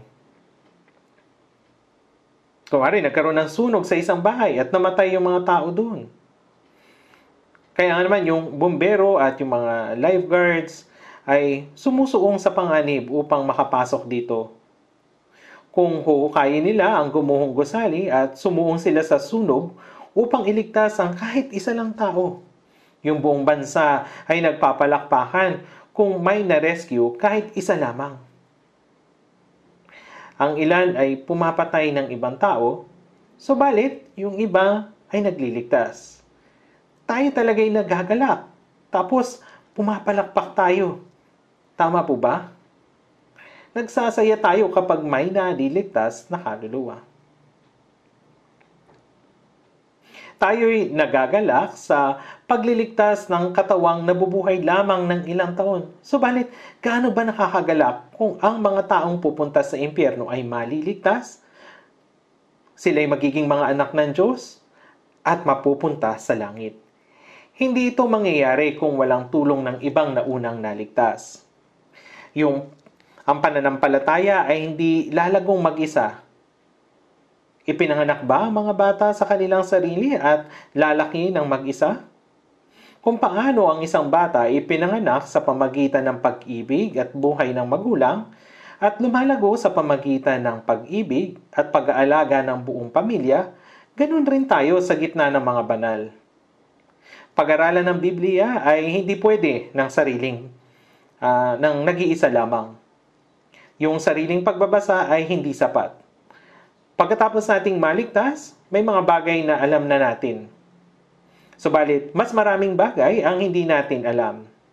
S1: Kunwari, nagkaroon ng sunog sa isang bahay at namatay yung mga tao doon. Kaya naman yung bumbero at yung mga lifeguards ay sumusuong sa panganib upang makapasok dito. Kung huhukayin nila ang gumuhong gusali at sumuong sila sa sunog upang iligtas ang kahit isa lang tao. Yung buong bansa ay nagpapalakpakan kung may na-rescue kahit isa lamang. Ang ilan ay pumapatay ng ibang tao, subalit yung iba ay nagliligtas. Tayo talaga'y nagagalak, tapos pumapalakpak tayo. Tama po ba? Nagsasaya tayo kapag may naliligtas na kaluluwa. Tayo'y nagagalak sa pagliligtas ng katawang nabubuhay lamang ng ilang taon. Subalit, gaano ba nakakagalak kung ang mga taong pupunta sa impyerno ay maliligtas? Sila'y magiging mga anak ng Diyos at mapupunta sa langit. Hindi ito mangyayari kung walang tulong ng ibang naunang naligtas. Ang pananampalataya ay hindi lalagong mag-isa. Ipinanganak ba ang mga bata sa kanilang sarili at lalaki ng mag-isa? Kung paano ang isang bata ipinanganak sa pamagitan ng pag-ibig at buhay ng magulang at lumalago sa pamagitan ng pag-ibig at pag-aalaga ng buong pamilya, ganun rin tayo sa gitna ng mga banal. Pag-aralan ng Biblia ay hindi pwede ng ng nag-iisa lamang. Yung sariling pagbabasa ay hindi sapat. Pagkatapos nating maligtas, may mga bagay na alam na natin. Subalit, mas maraming bagay ang hindi natin alam.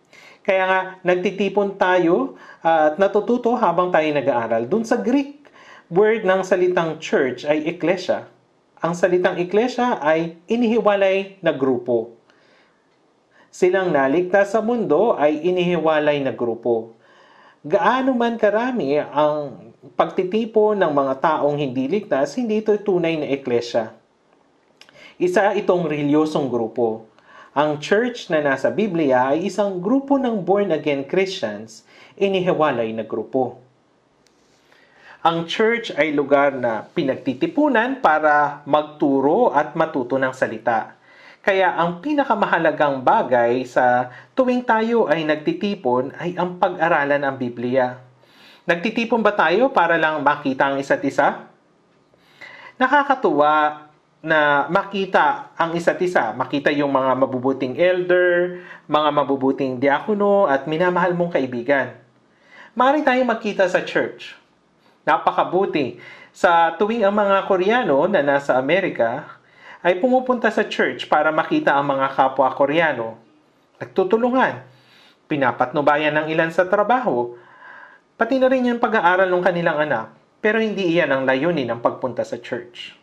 S1: Kaya nga, nagtitipon tayo at natututo habang tayo nag-aaral. Doon sa Greek word ng salitang church ay ekklesia. Ang salitang ekklesia ay inihiwalay na grupo. Silang naligtas sa mundo ay inihiwalay na grupo. Gaano man karami ang pagtitipon ng mga taong hindi ligtas, hindi ito tunay na ekklesia. Isa itong reliyosong grupo. Ang church na nasa Biblia ay isang grupo ng born-again Christians, inihiwalay na grupo. Ang church ay lugar na pinagtitipunan para magturo at matuto ng salita. Kaya ang pinakamahalagang bagay sa tuwing tayo ay nagtitipon ay ang pag-aralan ang Biblia. Nagtitipon ba tayo para lang makita ang isa't isa? Nakakatuwa na makita ang isa't isa. Makita yung mga mabubuting elder, mga mabubuting diakono, at minamahal mong kaibigan. Maaari tayong magkita sa church. Napakabuti. Sa tuwing ang mga Koreano na nasa Amerika ay pumupunta sa church para makita ang mga kapwa Koreano. Nagtutulungan. Pinapatnubayan ng ilan sa trabaho. Pati na rin yung pag-aaral ng kanilang anak. Pero hindi iyan ang layunin ng pagpunta sa church.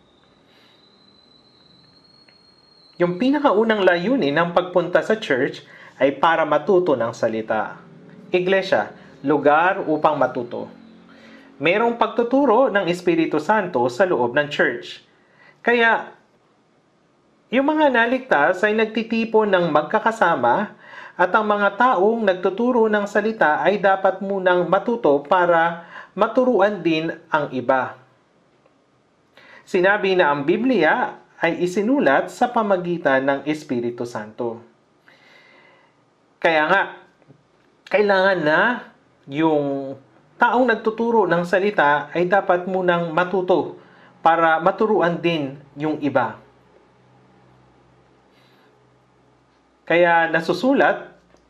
S1: Yung pinakaunang layunin ng pagpunta sa church ay para matuto ng salita. Iglesia, lugar upang matuto. Merong pagtuturo ng Espiritu Santo sa loob ng church. Kaya, yung mga naligtas ay nagtitipon ng magkakasama at ang mga taong nagtuturo ng salita ay dapat munang matuto para maturuan din ang iba. Sinabi na ang Biblia ay isinulat sa pamagitan ng Espiritu Santo. Kaya nga, kailangan na yung taong nagtuturo ng salita ay dapat munang matuto para maturuan din yung iba. Kaya nasusulat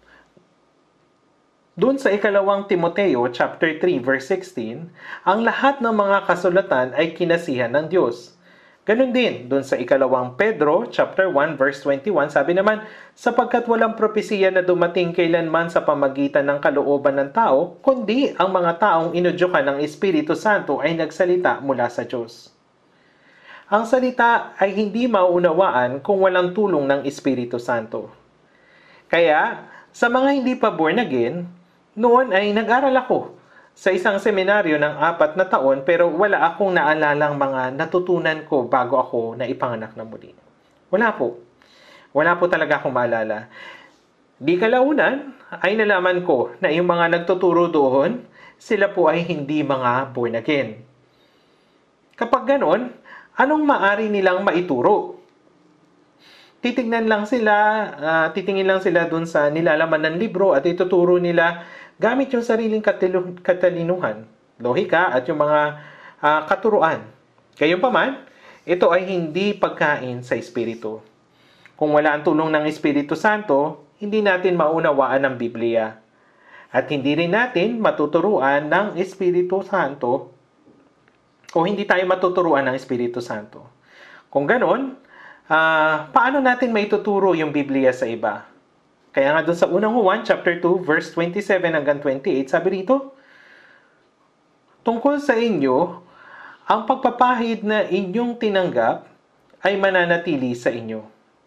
S1: doon sa 2 Timoteo chapter 3 verse 16, ang lahat ng mga kasulatan ay kinasihan ng Diyos. Ganun din, doon sa 2 Pedro chapter 1 verse 21, sabi naman, sapagkat walang propesiya na dumating kailanman sa pamagitan ng kalooban ng tao, kundi ang mga taong inudyukan ng Espiritu Santo ay nagsalita mula sa Diyos. Ang salita ay hindi maunawaan kung walang tulong ng Espiritu Santo. Kaya, sa mga hindi pa born again, noon ay nag-aral ako sa isang seminaryo ng 4 na taon pero wala akong naalalang mga natutunan ko bago ako naipanganak na muli. Wala po. Wala po talaga akong maalala. Di kalaunan ay nalaman ko na yung mga nagtuturo doon, sila po ay hindi mga born again. Kapag ganon, anong maari nilang maituro? Titingin lang sila dun sa nilalaman ng libro at ituturo nila gamit yung sariling katalinuhan, lohika at yung mga katuruan. Gayunpaman, ito ay hindi pagkain sa Espiritu. Kung wala ang tulong ng Espiritu Santo, hindi natin maunawaan ang Biblia. At hindi rin natin matuturuan ng Espiritu Santo o hindi tayo matuturuan ng Espiritu Santo. Kung ganon, paano natin maituturo yung Biblia sa iba? Kaya nga doon sa unang Juan, chapter 2, verse 27 hanggang 28, sabi rito, tungkol sa inyo, ang pagpapahid na inyong tinanggap ay mananatili sa inyo.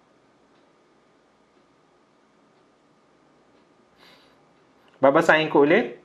S1: Babasahin ko ulit.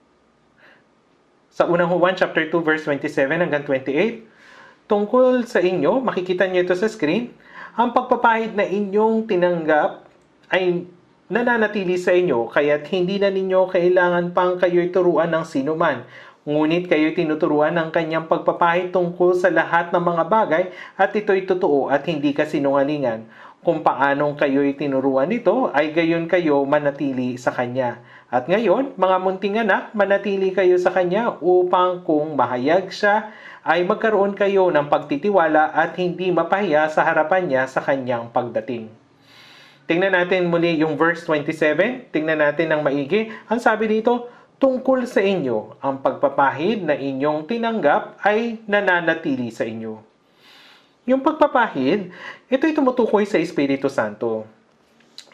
S1: Sa unang Juan, chapter 2, verse 27 hanggang 28, tungkol sa inyo, makikita niyo ito sa screen, ang pagpapahid na inyong tinanggap ay nananatili sa inyo, kaya't hindi na ninyo kailangan pang kayo'y turuan ng sino man. Ngunit kayo'y tinuturuan ng kanyang pagpapahid tungkol sa lahat ng mga bagay at ito'y totoo at hindi kasinungalingan. Kung paanong kayo'y tinuruan nito, ay gayon kayo manatili sa kanya. At ngayon, mga munting anak, manatili kayo sa kanya upang kung mahayag siya, ay magkaroon kayo ng pagtitiwala at hindi mapahiya sa harapan niya sa kanyang pagdating. Tingnan natin muli yung verse 27. Tingnan natin ng maigi. Ang sabi dito, tungkol sa inyo, ang pagpapahid na inyong tinanggap ay nananatili sa inyo. Yung pagpapahid, ito'y tumutukoy sa Espiritu Santo.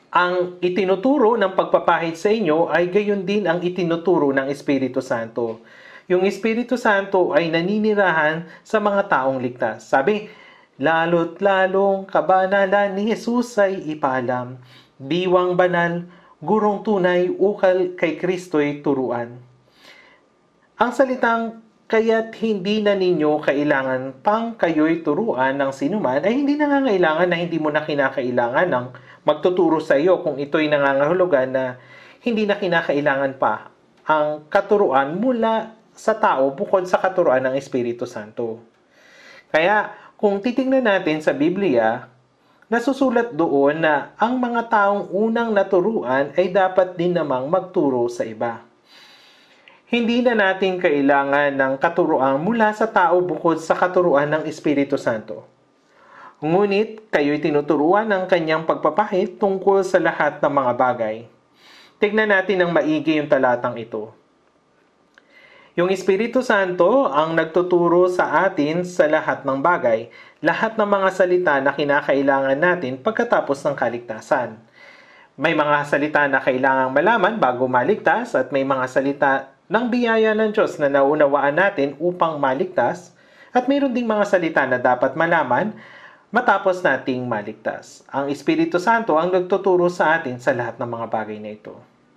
S1: Ang itinuturo ng pagpapahid sa inyo ay gayon din ang itinuturo ng Espiritu Santo. Yung Espiritu Santo ay naninirahan sa mga taong ligtas. Sabi, lalo't lalong kabanalan ni Jesus ay ipalam. Diwang banal, gurong tunay, ukal kay Kristo'y turuan. Ang salitang kaya't hindi na ninyo kailangan pang kayo'y turuan ng sinuman ay hindi nangangailangan na hindi mo na kinakailangan ng magtuturo sa iyo kung ito'y nangangahulugan na hindi na kinakailangan pa ang katuruan mula sa tao bukod sa katuruan ng Espiritu Santo. Kaya kung titingnan natin sa Biblia, nasusulat doon na ang mga taong unang naturuan ay dapat din namang magturo sa iba. Hindi na natin kailangan ng katuruan mula sa tao bukod sa katuruan ng Espiritu Santo. Ngunit kayo'y tinuturuan ng kanyang pagpapahid tungkol sa lahat ng mga bagay. Tignan natin ng maigi yung talatang ito. Yung Espiritu Santo ang nagtuturo sa atin sa lahat ng bagay, lahat ng mga salita na kinakailangan natin pagkatapos ng kaligtasan. May mga salita na kailangang malaman bago maligtas at may mga salita ng biyaya ng Diyos na naunawaan natin upang maligtas at mayroon ding mga salita na dapat malaman matapos nating maligtas. Ang Espiritu Santo ang nagtuturo sa atin sa lahat ng mga bagay na ito.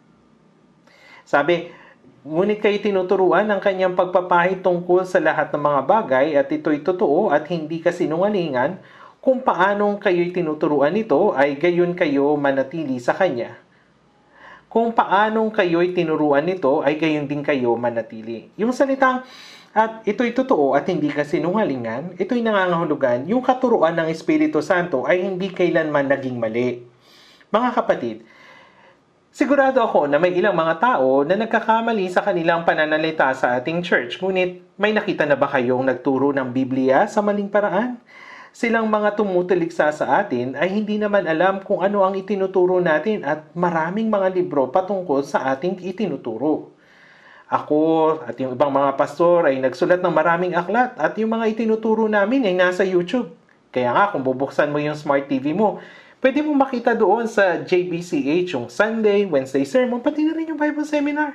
S1: Sabi, ngunit kayo tinuturuan ng kanyang pagpapahid tungkol sa lahat ng mga bagay at ito'y totoo at hindi kasinungalingan kung paanong kayo'y tinuturuan nito ay gayon kayo manatili sa kanya. Kung paanong kayo'y tinuruan nito ay gayon din kayo manatili. Yung salitang at ito'y totoo at hindi kasinungalingan, ito'y nangangahulugan, yung katuruan ng Espiritu Santo ay hindi kailanman naging mali. Mga kapatid, sigurado ako na may ilang mga tao na nagkakamali sa kanilang pananalita sa ating church, ngunit may nakita na ba kayong nagturo ng Biblia sa maling paraan? Silang mga tumutuligsa sa atin ay hindi naman alam kung ano ang itinuturo natin at maraming mga libro patungkol sa ating itinuturo. Ako at yung ibang mga pastor ay nagsulat ng maraming aklat at yung mga itinuturo namin ay nasa YouTube. Kaya nga kung bubuksan mo yung Smart TV mo, pwede mo makita doon sa JBCH yung Sunday, Wednesday sermon, pati na rin yung Bible seminar.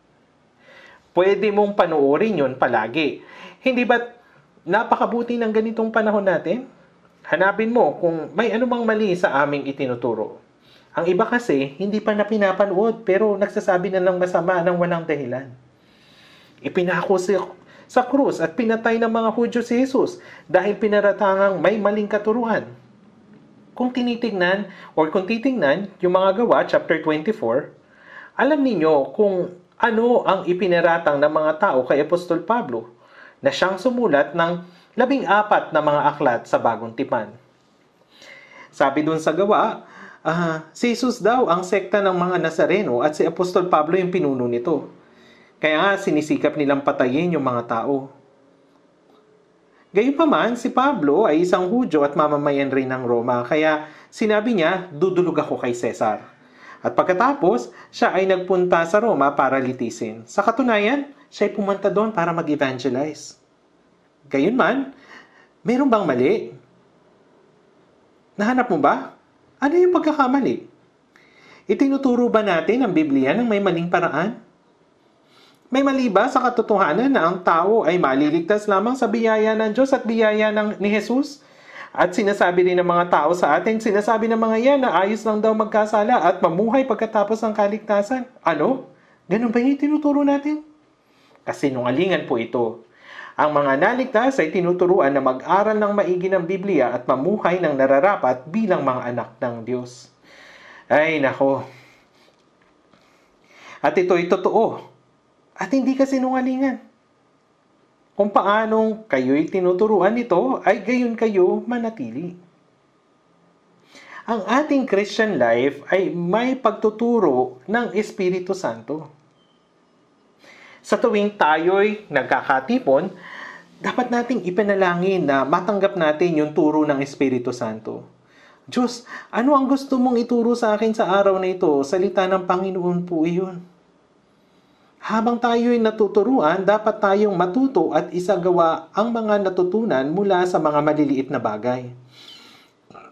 S1: Pwede mong panoorin yun palagi. Hindi ba't napakabuti ng ganitong panahon natin? Hanapin mo kung may anumang mali sa aming itinuturo. Ang iba kasi, hindi pa na pinapanood pero nagsasabi na ng masama ng walang dahilan. Ipinako sa krus at pinatay ng mga Hudyo si Jesus dahil pinaratangang may maling katuruan. Kung titingnan yung mga Gawa, chapter 24, alam ninyo kung ano ang ipinaratang ng mga tao kay Apostol Pablo na siyang sumulat ng 14 na mga aklat sa Bagong Tipan. Sabi dun sa Gawa, si Jesus daw ang sekta ng mga Nazareno at si Apostol Pablo yung pinuno nito. Kaya nga sinisikap nilang patayin yung mga tao. Gayunpaman, si Pablo ay isang Hudyo at mamamayan rin ng Roma, kaya sinabi niya, dudulog ako kay Cesar. At pagkatapos, siya ay nagpunta sa Roma para litisin. Sa katunayan, siya ay pumunta doon para mag-evangelize. Gayunman, mayroon bang mali? Nahanap mo ba? Ano yung pagkakamali? Itinuturo ba natin ang Biblia ng may maling paraan? May mali ba sa katotohanan na ang tao ay maliligtas lamang sa biyaya ng Diyos at biyaya ni Jesus? At sinasabi rin ng mga tao sa atin, sinasabi ng mga yan na ayos lang daw magkasala at mamuhay pagkatapos ng kaligtasan. Ano? Ganun ba yung tinuturo natin? Kasinungalingan po ito. Ang mga naligtas ay tinuturuan na mag-aral ng maigi ng Biblia at mamuhay ng nararapat bilang mga anak ng Diyos. Ay nako. At ito'y totoo. At hindi kasinungalingan. Kung paanong kayo'y tinuturuan nito, ay gayon kayo manatili. Ang ating Christian life ay may pagtuturo ng Espiritu Santo. Sa tuwing tayo'y nagkakatipon, dapat nating ipanalangin na matanggap natin yung turo ng Espiritu Santo. Diyos, ano ang gusto mong ituro sa akin sa araw na ito? Salita ng Panginoon po iyon. Habang tayo'y natuturuan, dapat tayong matuto at isagawa ang mga natutunan mula sa mga maliliit na bagay.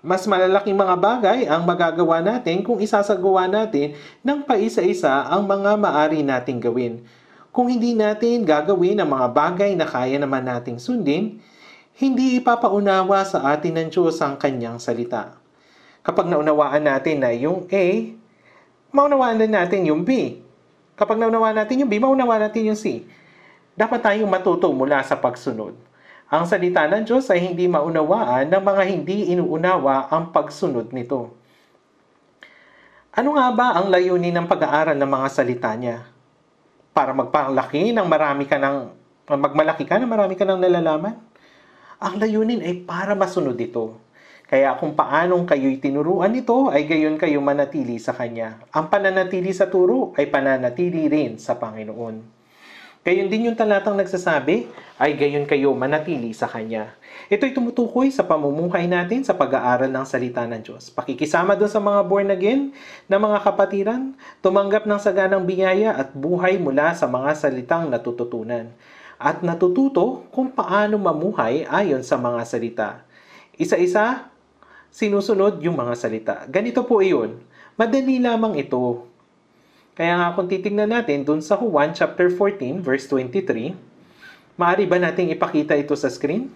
S1: Mas malalaking mga bagay ang magagawa natin kung isasagawa natin ng paisa-isa ang mga maari nating gawin. Kung hindi natin gagawin ang mga bagay na kaya naman nating sundin, hindi ipapaunawa sa atin ng Diyos ang kanyang salita. Kapag naunawaan natin na yung A, maunawaan din natin yung B. Kapag naunawaan natin yung B, maunawaan natin yung C. Dapat tayong matuto mula sa pagsunod. Ang salita ng Diyos ay hindi maunawaan ng mga hindi inuunawa ang pagsunod nito. Ano nga ba ang layunin ng pag-aaral ng mga salita niya? Para magmalaki ng marami ka ng nalalaman? Ang layunin ay para masunod ito. Kaya kung paanong kayo'y tinuruan nito, ay gayon kayo manatili sa Kanya. Ang pananatili sa turo ay pananatili rin sa Panginoon. Gayon din yung talatang nagsasabi, ay gayon kayo manatili sa Kanya. Ito'y tumutukoy sa pamumuhay natin sa pag-aaral ng salita ng Diyos. Pakikisama doon sa mga born again na mga kapatiran, tumanggap ng saganang biyaya at buhay mula sa mga salitang natututunan. At natututo kung paano mamuhay ayon sa mga salita. Isa-isa, sinusunod yung mga salita. Ganito po iyon. Madali lamang ito. Kaya nga kung titignan natin dun sa Juan chapter 14 verse 23, maaari ba nating ipakita ito sa screen?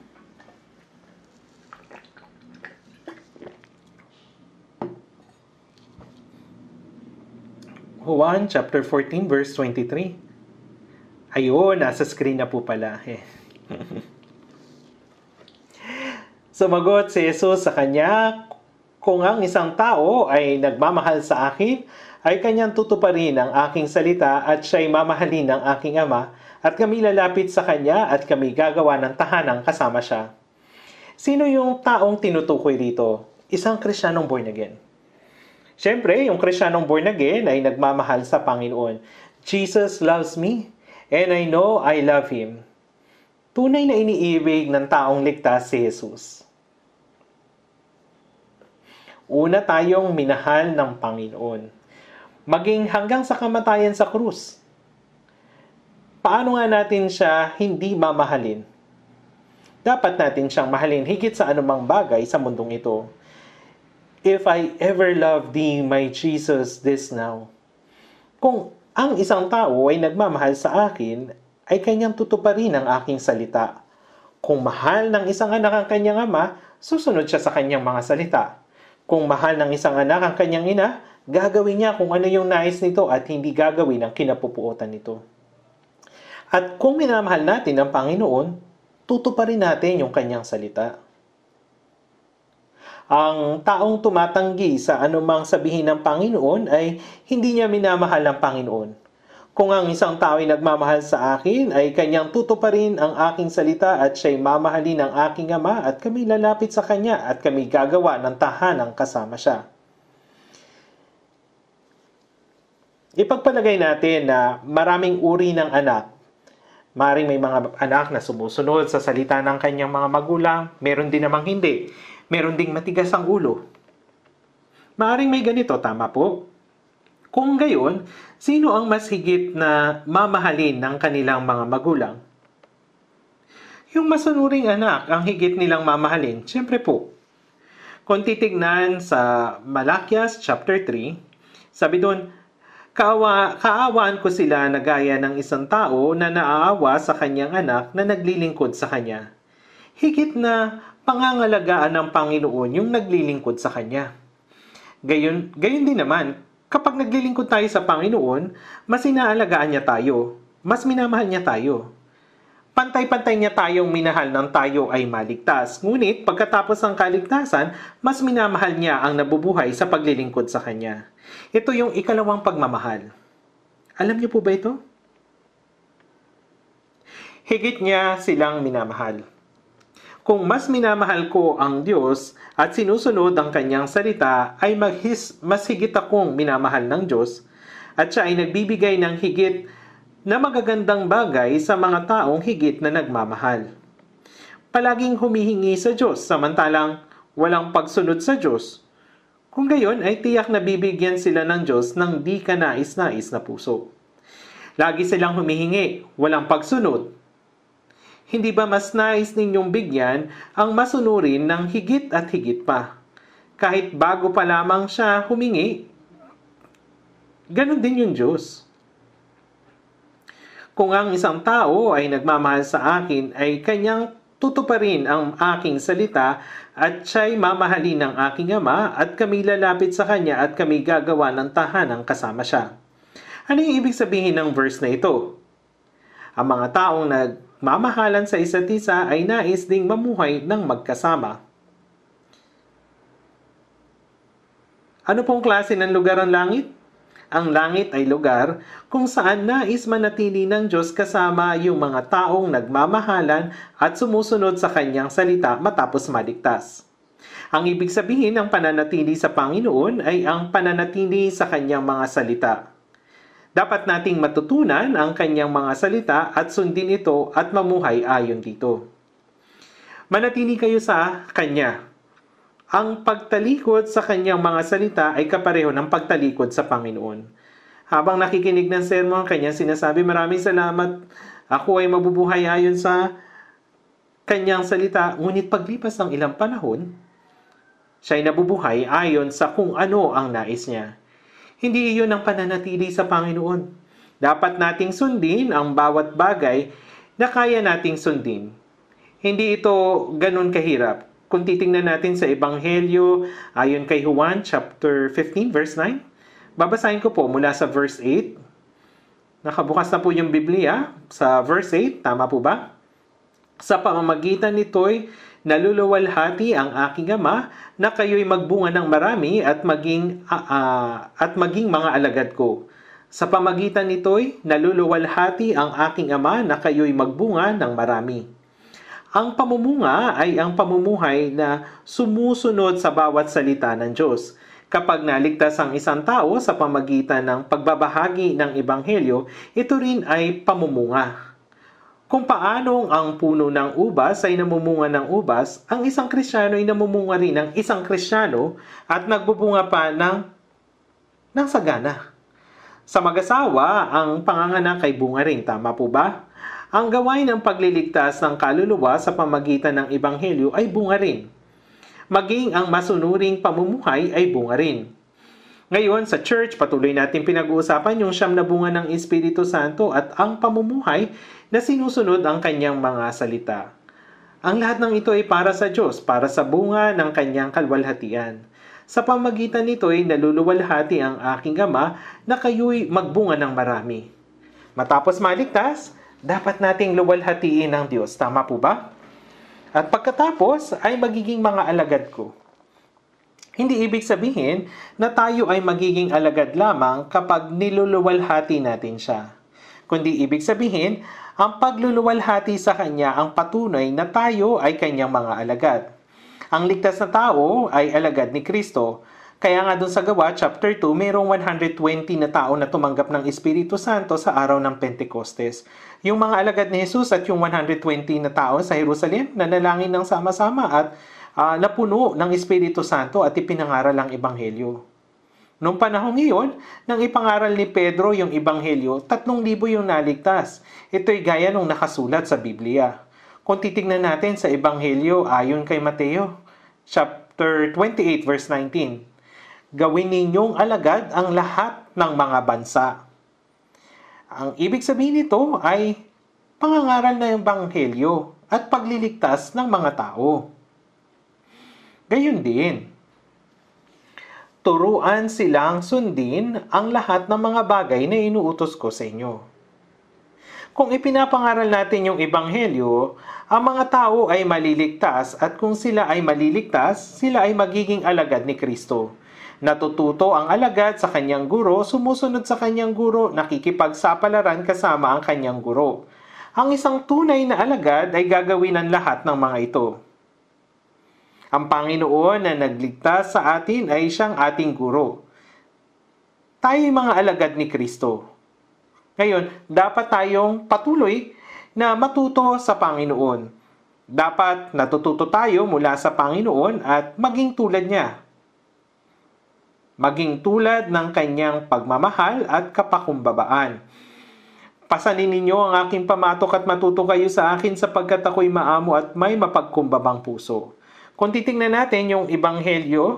S1: Juan chapter 14 verse 23. Ayun, nasa screen na po pala. Sumagot si Jesus sa kanya, kung ang isang tao ay nagmamahal sa akin, ay kanyang tutuparin ang aking salita at siya'y mamahalin ng aking Ama at kami lalapit sa kanya at kami gagawa ng tahanang kasama siya. Sino yung taong tinutukoy dito? Isang Kristiyanong born again. Siyempre, yung Kristiyanong born again ay nagmamahal sa Panginoon. Jesus loves me and I know I love Him. Tunay na iniibig ng taong ligtas si Jesus. Una tayong minahal ng Panginoon. Maging hanggang sa kamatayan sa krus. Paano nga natin siya hindi mamahalin? Dapat natin siyang mahalin higit sa anumang bagay sa mundong ito. If I ever love thee, my Jesus, this now. Kung ang isang tao ay nagmamahal sa akin, ay kanyang tutuparin ang aking salita. Kung mahal ng isang anak ang kanyang ama, susunod siya sa kanyang mga salita. Kung mahal ng isang anak ang kanyang ina, gagawin niya kung ano yung nais nito at hindi gagawin ang kinapupuotan nito. At kung minamahal natin ang Panginoon, tutuparin natin yung kanyang salita. Ang taong tumatanggi sa anumang sabihin ng Panginoon ay hindi niya minamahal ang Panginoon. Kung ang isang tao ay nagmamahal sa akin, ay kanyang tutuparin ang aking salita at siya'y mamahalin ng aking Ama at kami lalapit sa kanya at kami gagawa ng tahanang kasama siya. Ipagpalagay natin na maraming uri ng anak. Maring may mga anak na sumusunod sa salita ng kanyang mga magulang, meron din namang hindi. Meron ding matigas ang ulo. Maring may ganito, tama po? Kung gayon, sino ang mas higit na mamahalin ng kanilang mga magulang? Yung masunuring anak ang higit nilang mamahalin, siyempre po. Kung titignan sa Malakias chapter 3, sabi doon, kaawaan ko sila na gaya ng isang tao na naaawa sa kanyang anak na naglilingkod sa kanya. Higit na pangangalagaan ng Panginoon yung naglilingkod sa kanya. Gayon din naman, kapag naglilingkod tayo sa Panginoon, mas inaalagaan niya tayo, mas minamahal niya tayo. Pantay-pantay niya tayong minahal ng tayo ay maligtas. Ngunit pagkatapos ng kaligtasan, mas minamahal niya ang nabubuhay sa paglilingkod sa Kanya. Ito yung ikalawang pagmamahal. Alam niyo po ba ito? Higit niya silang minamahal. Kung mas minamahal ko ang Diyos at sinusunod ang Kanyang salita, ay mas higit akong minamahal ng Diyos at siya ay nagbibigay ng higit na magagandang bagay sa mga taong higit na nagmamahal. Palaging humihingi sa Diyos samantalang walang pagsunod sa Diyos. Kung gayon ay tiyak na bibigyan sila ng Diyos ng di kanais-nais na puso. Lagi silang humihingi, walang pagsunod. Hindi ba mas nais ninyong bigyan ang masunurin ng higit at higit pa? kahit bago pa lamang siya humingi. Ganon din yung Diyos. Kung ang isang tao ay nagmamahal sa akin, ay kanyang tutuparin ang aking salita at siya'y mamahalin ng aking Ama at kami lalapit sa kanya at kami gagawa ng tahanang kasama siya. Ano yung ibig sabihin ng verse na ito? Ang mga taong nagmamahalan sa isa't isa ay nais ding mamuhay ng magkasama. Ano pong klase ng lugar ang langit? Ang langit ay lugar kung saan nais manatili ng Diyos kasama yung mga taong nagmamahalan at sumusunod sa kanyang salita matapos maligtas. Ang ibig sabihin ng pananatili sa Panginoon ay ang pananatili sa kanyang mga salita. Dapat nating matutunan ang kanyang mga salita at sundin ito at mamuhay ayon dito. Manatili kayo sa kanya. Ang pagtalikod sa kanyang mga salita ay kapareho ng pagtalikod sa Panginoon. Habang nakikinig ng sermon, kanyang sinasabi, maraming salamat, ako ay mabubuhay ayon sa kanyang salita. Ngunit paglipas ng ilang panahon, siya ay nabubuhay ayon sa kung ano ang nais niya. Hindi iyon ang pananatili sa Panginoon. Dapat nating sundin ang bawat bagay na kaya nating sundin. Hindi ito ganun kahirap. Kung titingnan natin sa Ebanghelyo, ayon kay Juan chapter 15 verse 9, babasahin ko po mula sa verse 8. Nakabukas na po yung Biblia sa verse 8, tama po ba? Sa pamamagitan nito'y naluluwalhati ang aking Ama na kayo'y magbunga ng marami at maging mga alagad ko. Sa pamamagitan nito'y naluluwalhati ang aking Ama na kayo'y magbunga ng marami. Ang pamumunga ay ang pamumuhay na sumusunod sa bawat salita ng Diyos. Kapag naligtas ang isang tao sa pamamagitan ng pagbabahagi ng Ebanghelyo, ito rin ay pamumunga. Kung paanong ang puno ng ubas ay namumunga ng ubas, ang isang Kristiyano ay namumunga rin ng isang Kristiyano at nagbubunga pa ng sagana. Sa mag-asawa, ang panganganak ay bunga rin, tama po ba? Ang gawain ng pagliligtas ng kaluluwa sa pamamagitan ng Ebanghelyo ay bunga rin. Maging ang masunuring pamumuhay ay bunga rin. Ngayon, sa church, patuloy natin pinag-uusapan yung 9 na bunga ng Espiritu Santo at ang pamumuhay na sinusunod ang kanyang mga salita. Ang lahat ng ito ay para sa Diyos, para sa bunga ng kanyang kalwalhatian. Sa pamamagitan nito ay naluluwalhati ang aking Ama na kayo'y magbunga ng marami. Matapos maligtas, dapat nating luwalhatiin ng Diyos. Tama po ba? At pagkatapos ay magiging mga alagad ko. Hindi ibig sabihin na tayo ay magiging alagad lamang kapag niluluwalhati natin siya. Kundi ibig sabihin, ang pagluluwalhati sa Kanya ang patunay na tayo ay Kanyang mga alagad. Ang ligtas na tao ay alagad ni Kristo. Kaya nga dun sa Gawa, chapter 2, mayroong 120 na tao na tumanggap ng Espiritu Santo sa araw ng Pentecostes. Yung mga alagad ni Jesus at yung 120 na tao sa Jerusalem, nanalangin ng sama-sama at napuno ng Espiritu Santo at ipinangaral ang Ebanghelyo. Noong panahon iyon, nang ipangaral ni Pedro yung Ebanghelyo, 3,000 yung naligtas. Ito'y gaya nung nakasulat sa Biblia. Kung titignan natin sa Ebanghelyo ayon kay Mateo, chapter 28, verse 19, gawin ninyong alagad ang lahat ng mga bansa. Ang ibig sabihin nito ay pangangaral ng Ebanghelyo at pagliligtas ng mga tao. Gayon din, turuan silang sundin ang lahat ng mga bagay na inuutos ko sa inyo. Kung ipinapangaral natin yung Ebanghelyo, ang mga tao ay maliligtas at kung sila ay maliligtas, sila ay magiging alagad ni Kristo. Natututo ang alagad sa kanyang guro, sumusunod sa kanyang guro, nakikipagsapalaran kasama ang kanyang guro. Ang isang tunay na alagad ay gagawin ang lahat ng mga ito. Ang Panginoon na nagligtas sa atin ay siyang ating guro. Tayo'y mga alagad ni Kristo. Ngayon, dapat tayong patuloy na matuto sa Panginoon. Dapat natututo tayo mula sa Panginoon at maging tulad niya. Maging tulad ng kanyang pagmamahal at kapakumbabaan. Pasanin ninyo ang aking pamatok at matuto kayo sa akin sapagkat ako'y maamo at may mapagkumbabang puso. Kung titingnan natin yung Ebanghelyo,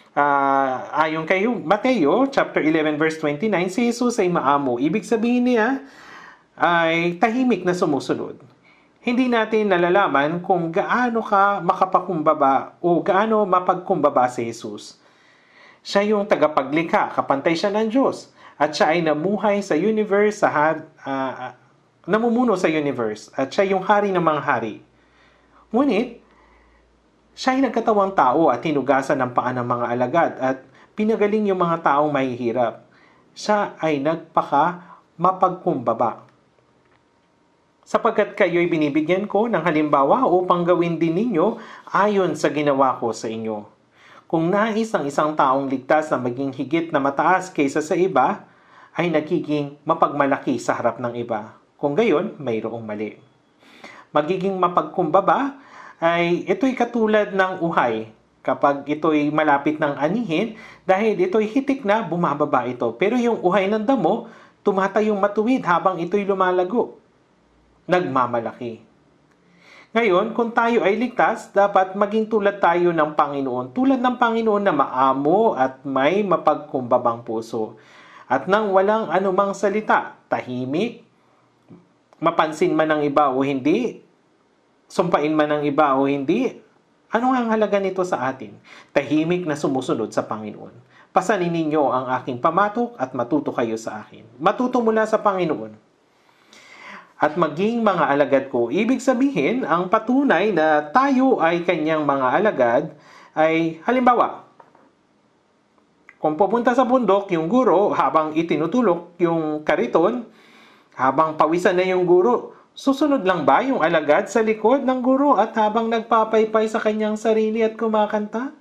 S1: Ayon kay Mateo chapter 11 verse 29, si Jesus ay maamo. Ibig sabihin niya ay tahimik na sumusunod. Hindi natin nalalaman kung gaano ka makapakumbaba o gaano mapagkumbaba si Jesus. Siya yung tagapaglikha, kapantay siya ng Diyos. At siya ay namuhay sa universe, namumuno sa universe. At siya yung hari ng mga hari. Ngunit, siya ay nagkatawang tao at hinugasan ng paa ng mga alagad at pinagaling yung mga taong mahihirap. Siya ay mapagkumbaba. Sapagkat kayo'y binibigyan ko ng halimbawa upang gawin din ninyo ayon sa ginawa ko sa inyo. Kung nais ang isang taong ligtas na maging higit na mataas kaysa sa iba, ay nagiging mapagmalaki sa harap ng iba. Kung gayon, mayroong mali. Magiging mapagkumbaba ay ito'y katulad ng uhay. Kapag ito'y malapit ng anihin, dahil ito'y hitik na, bumababa ito. Pero yung uhay ng damo, tumatayong matuwid habang ito'y lumalago. Nagmamalaki. Ngayon, kung tayo ay ligtas, dapat maging tulad tayo ng Panginoon. Tulad ng Panginoon na maamo at may mapagkumbabang puso. At nang walang anumang salita, tahimik, mapansin man ng iba o hindi, sumpain man ng iba o hindi, ano ang halaga nito sa atin? Tahimik na sumusunod sa Panginoon. Pasanin ninyo ang aking pamatok at matuto kayo sa akin. Matuto mula sa Panginoon. At maging mga alagad ko. Ibig sabihin, ang patunay na tayo ay kanyang mga alagad ay halimbawa, kung pupunta sa bundok yung guro habang itinutulok yung kariton, habang pawisan na yung guro, susunod lang ba yung alagad sa likod ng guro at habang nagpapaypay sa kanyang sarili at kumakanta?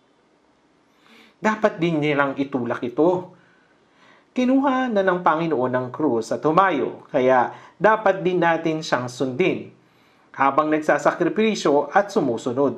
S1: Dapat din nilang itulak ito. Kinuha na ng Panginoon ng krus at humayo, kaya dapat din natin siyang sundin habang nagsasakripisyo at sumusunod.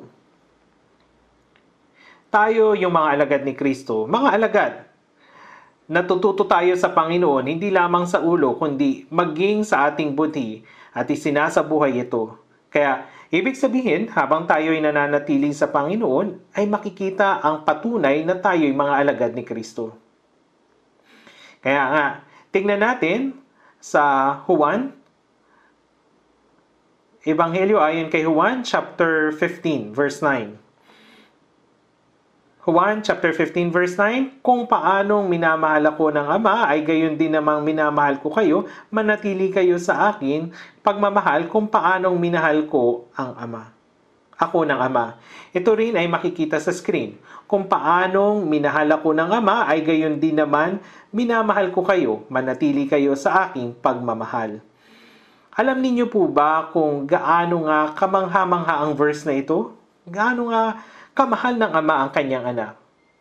S1: Tayo yung mga alagad ni Kristo, mga alagad. Natututo tayo sa Panginoon hindi lamang sa ulo kundi maging sa ating buti at isinasabuhay ito. Kaya ibig sabihin habang tayo ay nananatili sa Panginoon ay makikita ang patunay na tayo ay mga alagad ni Kristo. Kaya nga, tingnan natin sa Juan, Ebanghelyo ayon kay Juan chapter 15 verse 9. Juan chapter 15 verse 9, kung paanong minamahal ako ng Ama, ay gayon din namang minamahal ko kayo, manatili kayo sa akin, pagmamahal kung paanong minahal ko ang Ama. Ako ng Ama. Ito rin ay makikita sa screen. Kung paanong minahal ako ng Ama, ay gayon din naman minamahal ko kayo, manatili kayo sa aking pagmamahal. Alam niyo po ba kung gaano nga kamangha-mangha ang verse na ito? Gaano nga kamahal ng Ama ang kanyang anak.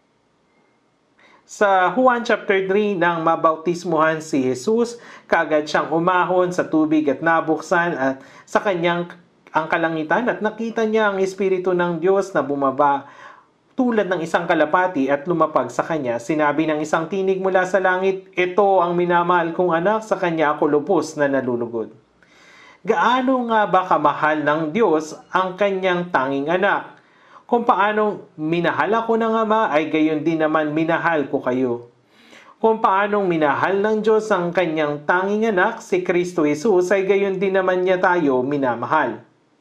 S1: Sa Juan chapter 3 nang mabautismuhan si Jesus, kaagad siyang umahon sa tubig at nabuksan at sa kanyang ang kalangitan at nakita niya ang Espiritu ng Diyos na bumaba tulad ng isang kalapati at lumapag sa kanya. Sinabi ng isang tinig mula sa langit, "Ito ang minamahal kong anak, sa kanya ako lubos na nalulugod." Gaano nga ba kamahal ng Diyos ang kanyang tanging anak? Kung paanong minahal ako ng Ama, ay gayon din naman minahal ko kayo. Kung paanong minahal ng Diyos ang kanyang tanging anak, si Kristo Jesus, ay gayon din naman niya tayo minamahal.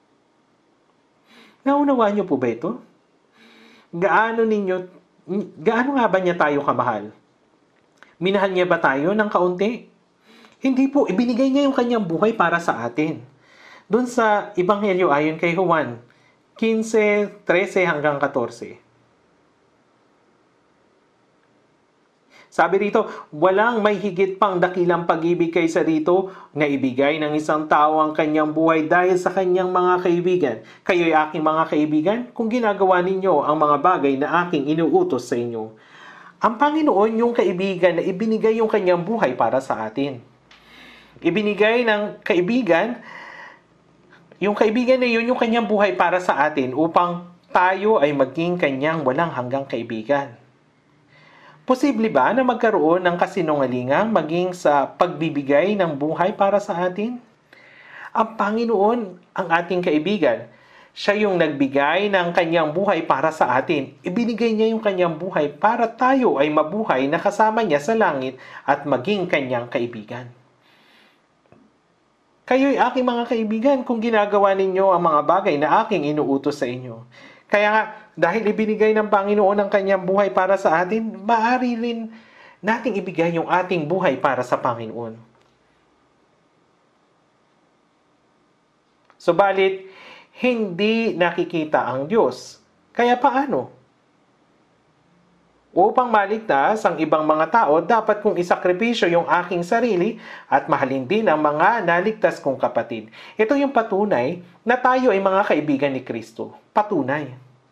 S1: Naunawaan niyo po ba ito? Gaano nga ba niya tayo kamahal? Minahal niya ba tayo ng kaunti? Hindi po, ibinigay niya yung kanyang buhay para sa atin. Doon sa Ebanghelyo ayon kay Juan, 15:13 hanggang 14. Sabi rito, walang may higit pang dakilang pag-ibig kaysa rito na ibigay ng isang tao ang kanyang buhay dahil sa kanyang mga kaibigan. Kayo'y aking mga kaibigan kung ginagawa ninyo ang mga bagay na aking inuutos sa inyo. Ang Panginoon yung kaibigan na ibinigay yung kanyang buhay para sa atin. Ibinigay ng kaibigan, yung kaibigan na yun yung kanyang buhay para sa atin upang tayo ay maging kanyang walang hanggang kaibigan. Posible ba na magkaroon ng kasinungalingang maging sa pagbibigay ng buhay para sa atin? Ang Panginoon ang ating kaibigan. Siya yung nagbigay ng kanyang buhay para sa atin. Ibinigay niya yung kanyang buhay para tayo ay mabuhay na kasama niya sa langit at maging kanyang kaibigan. Kayo'y aking mga kaibigan kung ginagawa ninyo ang mga bagay na aking inuutos sa inyo. Kaya nga, dahil ibinigay ng Panginoon ang kanyang buhay para sa atin, maaari rin nating ibigay yung ating buhay para sa Panginoon. Subalit, hindi nakikita ang Diyos. Kaya paano? Upang maligtas ang ibang mga tao, dapat kong isakripisyo yung aking sarili at mahalin din ang mga naligtas kong kapatid. Ito yung patunay na tayo ay mga kaibigan ni Kristo. Patunay.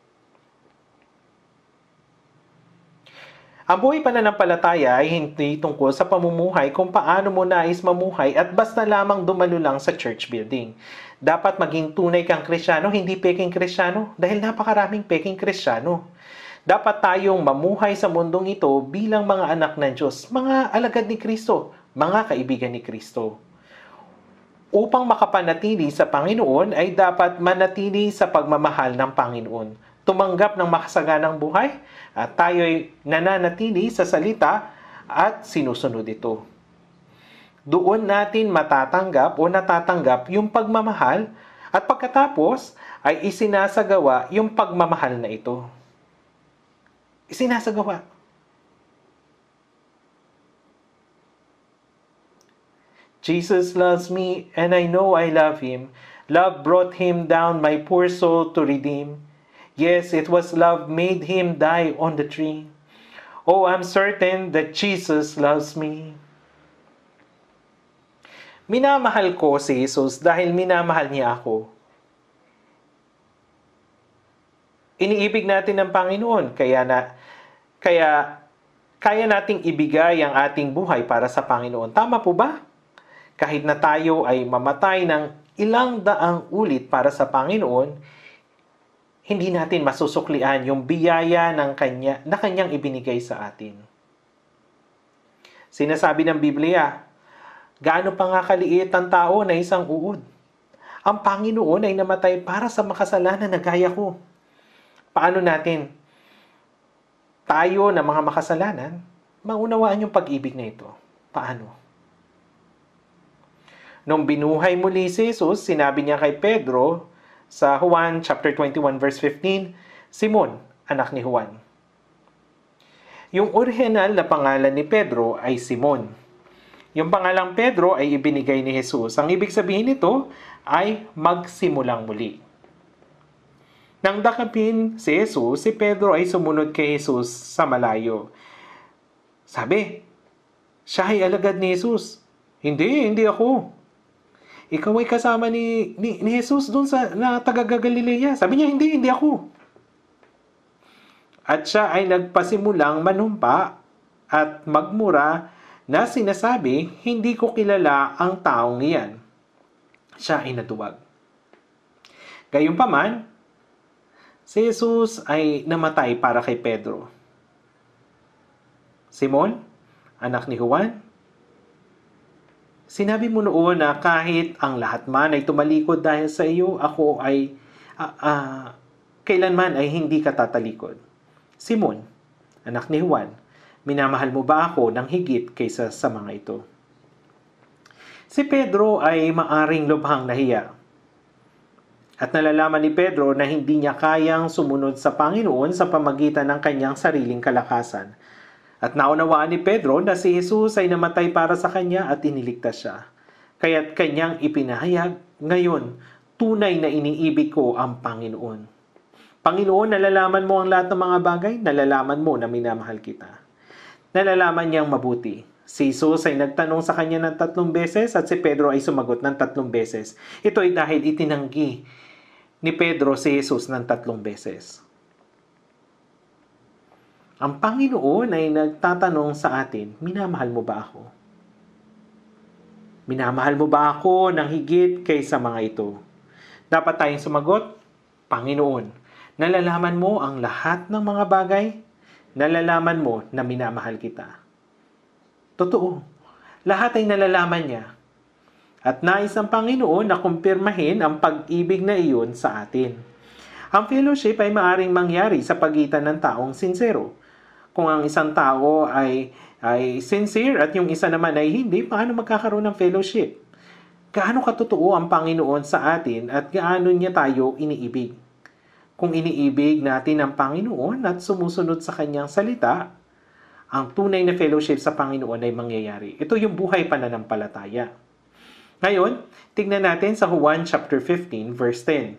S1: Ang buhay pananampalataya ay hindi tungkol sa pamumuhay kung paano mo nais mamuhay at basta lamang dumalo lang sa church building. Dapat maging tunay kang Kristiyano, hindi peking Kristiyano, dahil napakaraming peking Kristiyano. Dapat tayong mamuhay sa mundong ito bilang mga anak ng Diyos, mga alagad ni Kristo, mga kaibigan ni Kristo. Upang makapanatili sa Panginoon ay dapat manatili sa pagmamahal ng Panginoon. Tumanggap ng makasaganang buhay at tayo'y nananatili sa salita at sinusunod ito. Doon natin matatanggap o natatanggap yung pagmamahal at pagkatapos ay isinasagawa yung pagmamahal na ito. Isinasagawa. Jesus loves me and I know I love Him. Love brought Him down my poor soul to redeem. Yes, it was love made Him die on the tree. Oh, I'm certain that Jesus loves me. Minamahal ko si Jesus dahil minamahal niya ako. Iniibig natin ng Panginoon, kaya kaya nating ibigay ang ating buhay para sa Panginoon. Tama po ba? Kahit na tayo ay mamatay ng ilang daang ulit para sa Panginoon, hindi natin masusuklian yung biyaya na kanyang ibinigay sa atin. Sinasabi ng Biblia, gaano pa nga kaliit ang tao na isang uod? Ang Panginoon ay namatay para sa makasalanan na gaya ko. Paano natin, tayo na mga makasalanan, maunawaan yung pag-ibig na ito? Paano? Nung binuhay muli si Jesus, sinabi niya kay Pedro sa Juan chapter 21 verse 15, Simon, anak ni Juan. Yung original na pangalan ni Pedro ay Simon. Yung pangalang Pedro ay ibinigay ni Jesus. Ang ibig sabihin nito ay magsimulang muli. Nang dakapin si Jesus, si Pedro ay sumunod kay Jesus sa malayo. Sabi, siya ay alagad ni Jesus. Hindi ako. Ikaw ay kasama ni Jesus doon sa taga-Galilea. Sabi niya, hindi ako. At siya ay nagpasimulang manumpa at magmura na sinasabi, hindi ko kilala ang taong iyan. Siya ay natuwag. Gayunpaman, si Jesus ay namatay para kay Pedro. Simon, anak ni Juan, sinabi mo noon na kahit ang lahat man ay tumalikod dahil sa iyo, ako ay kailanman ay hindi ka tatalikod. Simon, anak ni Juan, minamahal mo ba ako ng higit kaysa sa mga ito? Si Pedro ay maaring lubhang nahiya. At nalalaman ni Pedro na hindi niya kayang sumunod sa Panginoon sa pamagitan ng kanyang sariling kalakasan. At naunawaan ni Pedro na si Jesus ay namatay para sa kanya at iniligtas siya. Kaya't kanyang ipinahayag, ngayon, tunay na iniibig ko ang Panginoon. Panginoon, nalalaman mo ang lahat ng mga bagay, nalalaman mo na minamahal kita. Nalalaman niyang mabuti. Si Jesus ay nagtanong sa kanya ng 3 beses at si Pedro ay sumagot ng 3 beses. Ito ay dahil itinanggi ni Pedro si Jesus ng 3 beses. Ang Panginoon ay nagtatanong sa atin, minamahal mo ba ako? Minamahal mo ba ako ng higit kaysa mga ito? Dapat tayong sumagot, Panginoon, nalalaman mo ang lahat ng mga bagay? Nalalaman mo na minamahal kita. Totoo, lahat ay nalalaman niya. At nais ng Panginoon na kumpirmahin ang pag-ibig na iyon sa atin. Ang fellowship ay maaring mangyari sa pagitan ng taong sincero. Kung ang isang tao ay sincere at yung isa naman ay hindi, paano magkakaroon ng fellowship? Gaano katotoo ang Panginoon sa atin at gaano niya tayo iniibig? Kung iniibig natin ang Panginoon at sumusunod sa kanyang salita, ang tunay na fellowship sa Panginoon ay mangyayari. Ito yung buhay pananampalataya. Ngayon, tignan natin sa Juan chapter 15 verse 10.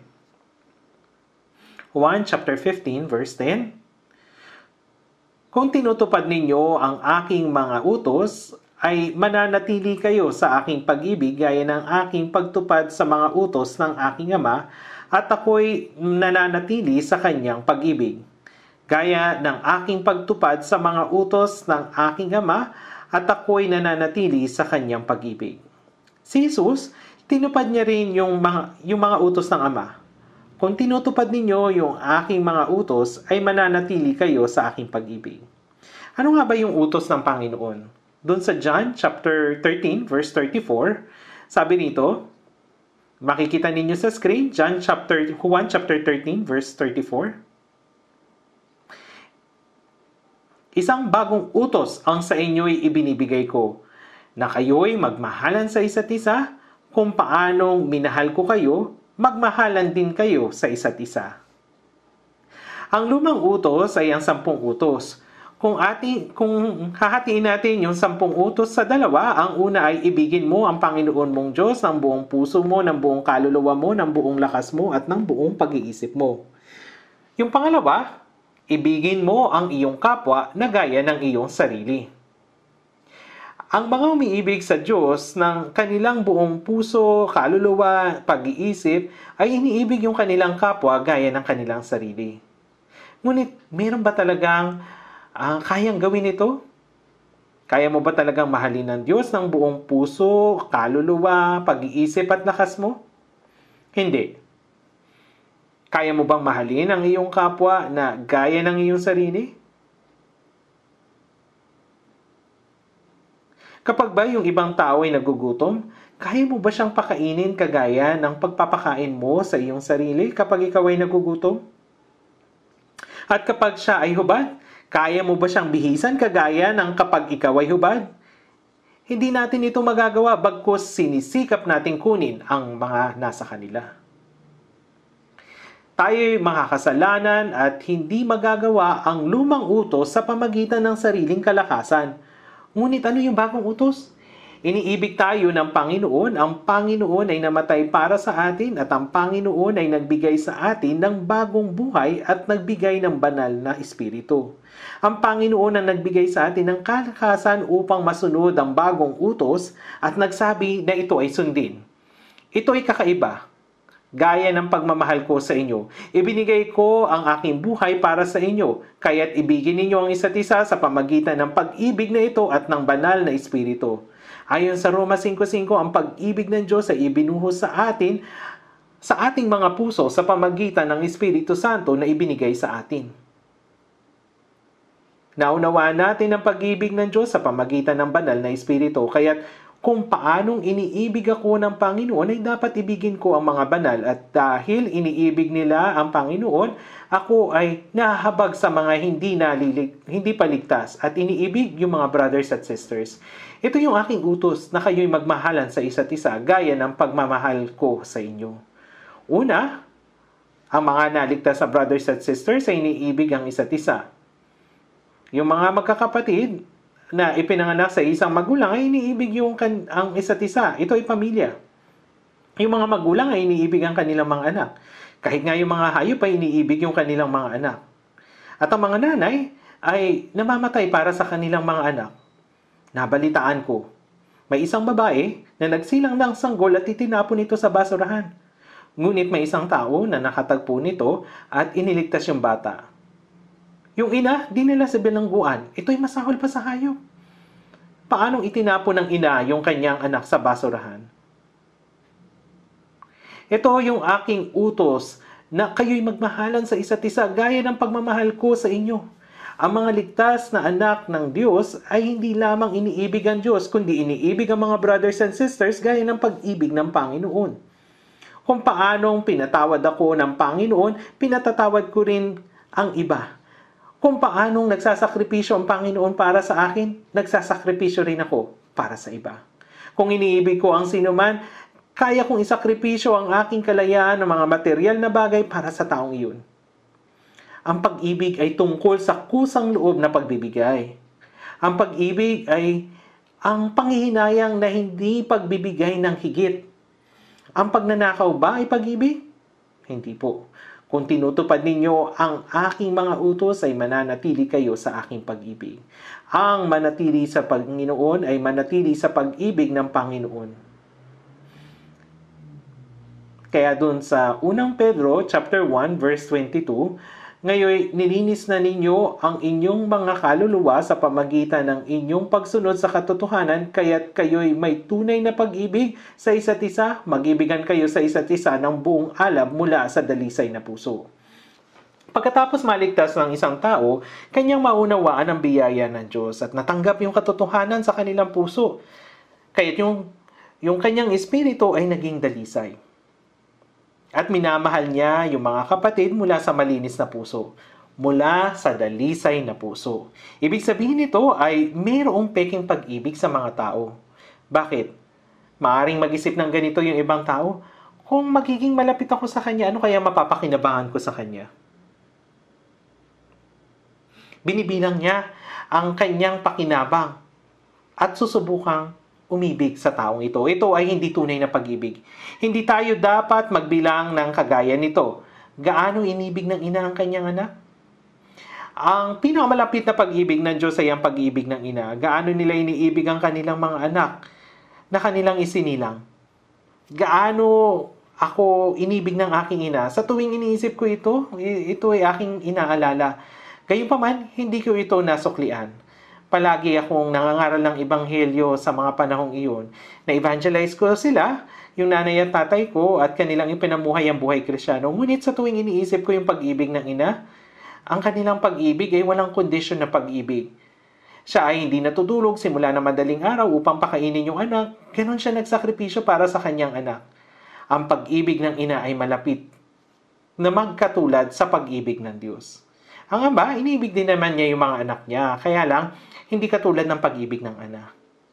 S1: Juan chapter 15 verse 10. Kung tinutupad ninyo ang aking mga utos, ay mananatili kayo sa aking pag-ibig gaya ng aking pagtupad sa mga utos ng aking Ama, at ako'y nananatili sa kanyang pag-ibig. Gaya ng aking pagtupad sa mga utos ng aking Ama, at ako'y nananatili sa kanyang pag-ibig. Si Jesus, tinupad niya rin yung mga utos ng Ama. Kung tinutupad ninyo yung aking mga utos, ay mananatili kayo sa aking pag-ibig. Ano nga ba yung utos ng Panginoon? Doon sa John chapter 13 verse 34, sabi nito, makikita ninyo sa screen, Juan chapter 13 verse 34. Isang bagong utos ang sa inyo'y ibinibigay ko, na kayo'y magmahalan sa isa't isa, kung paanong minahal ko kayo, magmahalan din kayo sa isa't isa. Ang lumang utos ay ang 10 utos. Kung hahatiin natin yung 10 utos sa dalawa, ang una ay ibigin mo ang Panginoon mong Diyos ng buong puso mo, ng buong kaluluwa mo, ng buong lakas mo, at ng buong pag-iisip mo. Yung pangalawa, ibigin mo ang iyong kapwa na gaya ng iyong sarili. Ang mga umiibig sa Diyos ng kanilang buong puso, kaluluwa, pag-iisip, ay iniibig yung kanilang kapwa gaya ng kanilang sarili. Ngunit, meron ba talagang kayang gawin ito? Kaya mo ba talagang mahalin ng Diyos ng buong puso, kaluluwa, pag-iisip at lakas mo? Hindi. Kaya mo bang mahalin ang iyong kapwa na gaya ng iyong sarili? Kapag ba yung ibang tao ay nagugutom, kaya mo ba siyang pakainin kagaya ng pagpapakain mo sa iyong sarili kapag ikaw ay nagugutom? At kapag siya ay hubad, kaya mo ba siyang bihisan kagaya ng kapag ikaw ay hubad? Hindi natin ito magagawa bagkus sinisikap nating kunin ang mga nasa kanila. Tayo'y makakasalanan at hindi magagawa ang lumang utos sa pamagitan ng sariling kalakasan. Ngunit ano yung bagong utos? Iniibig tayo ng Panginoon. Ang Panginoon ay namatay para sa atin at ang Panginoon ay nagbigay sa atin ng bagong buhay at nagbigay ng banal na espiritu. Ang Panginoon ang nagbigay sa atin ng kalakasan upang masunod ang bagong utos at nagsabi na ito ay sundin. Ito ay kakaiba. Gaya ng pagmamahal ko sa inyo, ibinigay ko ang aking buhay para sa inyo, kaya't ibigin ninyo ang isa't isa sa pamagitan ng pag-ibig na ito at ng banal na espiritu. Ayon sa Roma 5:5, ang pag-ibig ng Diyos ay ibinuhos sa atin, sa ating mga puso sa pamagitan ng Espiritu Santo na ibinigay sa atin. Naunawaan natin ang pag-ibig ng Diyos sa pamagitan ng banal na espiritu, kaya't kung paanong iniibig ako ng Panginoon ay dapat ibigin ko ang mga banal, at dahil iniibig nila ang Panginoon, ako ay nahahabag sa mga hindi paligtas at iniibig yung mga brothers at sisters. Ito yung aking utos na kayo'y magmahalan sa isa't isa gaya ng pagmamahal ko sa inyo. Una, ang mga naligtas sa brothers at sisters ay iniibig ang isa't isa. Yung mga magkakapatid na ipinanganak sa isang magulang ay iniibig ang isa't isa. Ito ay pamilya. Yung mga magulang ay iniibig ang kanilang mga anak. Kahit nga yung mga hayop ay iniibig yung kanilang mga anak. At ang mga nanay ay namamatay para sa kanilang mga anak. Nabalitaan ko, may isang babae na nagsilang ng sanggol at itinapon ito sa basurahan. Ngunit may isang tao na nakatagpo nito at iniligtas yung bata. Yung ina, dinala sa bilangguan. Ito'y masahol pa sa hayop. Paanong itinapon ng ina yung kanyang anak sa basurahan? Ito yung aking utos na kayo'y magmahalan sa isa't isa gaya ng pagmamahal ko sa inyo. Ang mga ligtas na anak ng Diyos ay hindi lamang iniibig ang Diyos, kundi iniibig ang mga brothers and sisters gaya ng pag-ibig ng Panginoon. Kung paanong pinatawad ako ng Panginoon, pinatatawad ko rin ang iba. Kung paanong nagsasakripisyo ang Panginoon para sa akin, nagsasakripisyo rin ako para sa iba. Kung iniibig ko ang sinuman, kaya kong isakripisyo ang aking kalayaan ng mga material na bagay para sa taong iyon. Ang pag-ibig ay tungkol sa kusang loob na pagbibigay. Ang pag-ibig ay ang panghihinayang na hindi pagbibigay ng higit. Ang pagnanakaw ba ay pag-ibig? Hindi po. Kung tinutupad ninyo ang aking mga utos ay mananatili kayo sa aking pag-ibig. Ang manatili sa Panginoon ay manatili sa pag-ibig ng Panginoon. Kaya dun sa 1 Pedro chapter 1 verse 22, ngayon nilinis na ninyo ang inyong mga kaluluwa sa pamagitan ng inyong pagsunod sa katotohanan, kaya't kayo'y may tunay na pag-ibig sa isa't isa, mag-ibigan kayo sa isa't isa ng buong alab mula sa dalisay na puso. Pagkatapos maligtas ng isang tao, kanyang maunawaan ang biyaya ng Diyos at natanggap yung katotohanan sa kanilang puso. Kaya't yung kanyang espiritu ay naging dalisay. At minamahal niya yung mga kapatid mula sa malinis na puso. Mula sa dalisay na puso. Ibig sabihin nito ay mayroong peking pag-ibig sa mga tao. Bakit? Maaring mag-isip ng ganito yung ibang tao. Kung magiging malapit ako sa kanya, ano kaya mapapakinabangan ko sa kanya? Binibilang niya ang kanyang pakinabang at susubukang umibig sa taong ito. Ito ay hindi tunay na pag-ibig. Hindi tayo dapat magbilang ng kagaya nito. Gaano inibig ng ina ang kanyang anak? Ang pinakamalapit na pag-ibig ng Diyos ay ang pag-ibig ng ina. Gaano nila iniibig ang kanilang mga anak na kanilang isinilang? Gaano ako inibig ng aking ina? Sa tuwing iniisip ko ito ay aking inaalala. Gayunpaman, hindi ko ito nasuklian. Palagi akong nangangaral ng ebanghelyo sa mga panahong iyon. Na-evangelize ko sila, yung nanay at tatay ko, at kanilang ipinamuhay ang buhay Kristiyano. Ngunit sa tuwing iniisip ko yung pag-ibig ng ina, ang kanilang pag-ibig ay walang kondisyon na pag-ibig. Siya ay hindi natutulog simula na madaling araw upang pakainin yung anak. Ganon siya nagsakripisyo para sa kanyang anak. Ang pag-ibig ng ina ay malapit na magkatulad sa pag-ibig ng Diyos. Ang ama, inibig din naman niya yung mga anak niya. Kaya lang, hindi katulad ng pag-ibig ng anak.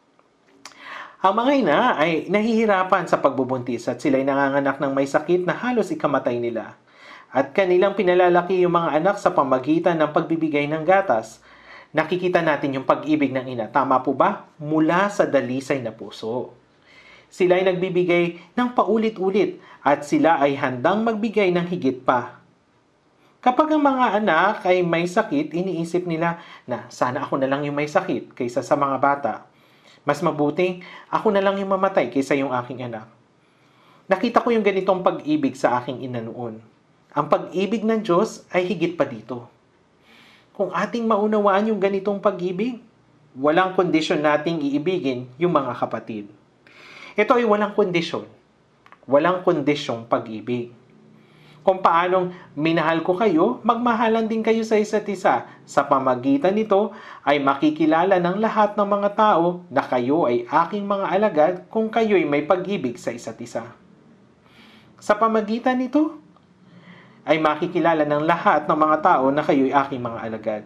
S1: Ang mga ina ay nahihirapan sa pagbubuntis at sila'y nanganganak ng may sakit na halos ikamatay nila. At kanilang pinalalaki yung mga anak sa pamagitan ng pagbibigay ng gatas. Nakikita natin yung pag-ibig ng ina. Tama po ba? Mula sa dalisay na puso. Sila ay nagbibigay ng paulit-ulit at sila ay handang magbigay ng higit pa. Kapag ang mga anak ay may sakit, iniisip nila na sana ako na lang yung may sakit kaysa sa mga bata. Mas mabuting ako na lang yung mamatay kaysa yung aking anak. Nakita ko yung ganitong pag-ibig sa aking ina noon. Ang pag-ibig ng Diyos ay higit pa dito. Kung ating maunawaan yung ganitong pag-ibig, walang kondisyon nating iibigin yung mga kapatid. Ito ay walang kondisyon. Walang kondisyong pag-ibig. Kung paanong minahal ko kayo, magmahalan din kayo sa isa't isa. Sa pamagitan nito ay makikilala ng lahat ng mga tao na kayo ay aking mga alagad kung kayo'y may pag-ibig sa isa't isa. Sa pamagitan nito ay makikilala ng lahat ng mga tao na kayo'y aking mga alagad.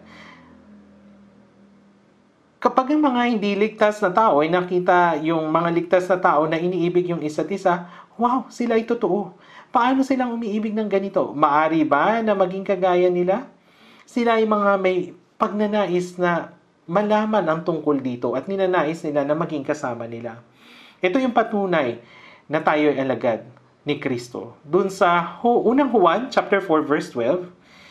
S1: Kapag ang mga hindi ligtas na tao ay nakita yung mga ligtas na tao na iniibig yung isa't isa, wow, sila ay totoo. Paano silang umiibig ng ganito? Maari ba na maging kagaya nila? Sila ay mga may pagnanais na malaman ang tungkol dito at ninanais nila na maging kasama nila. Ito yung patunay na tayo ay alagad ni Kristo. Dun sa unang Juan, chapter 4, verse 12,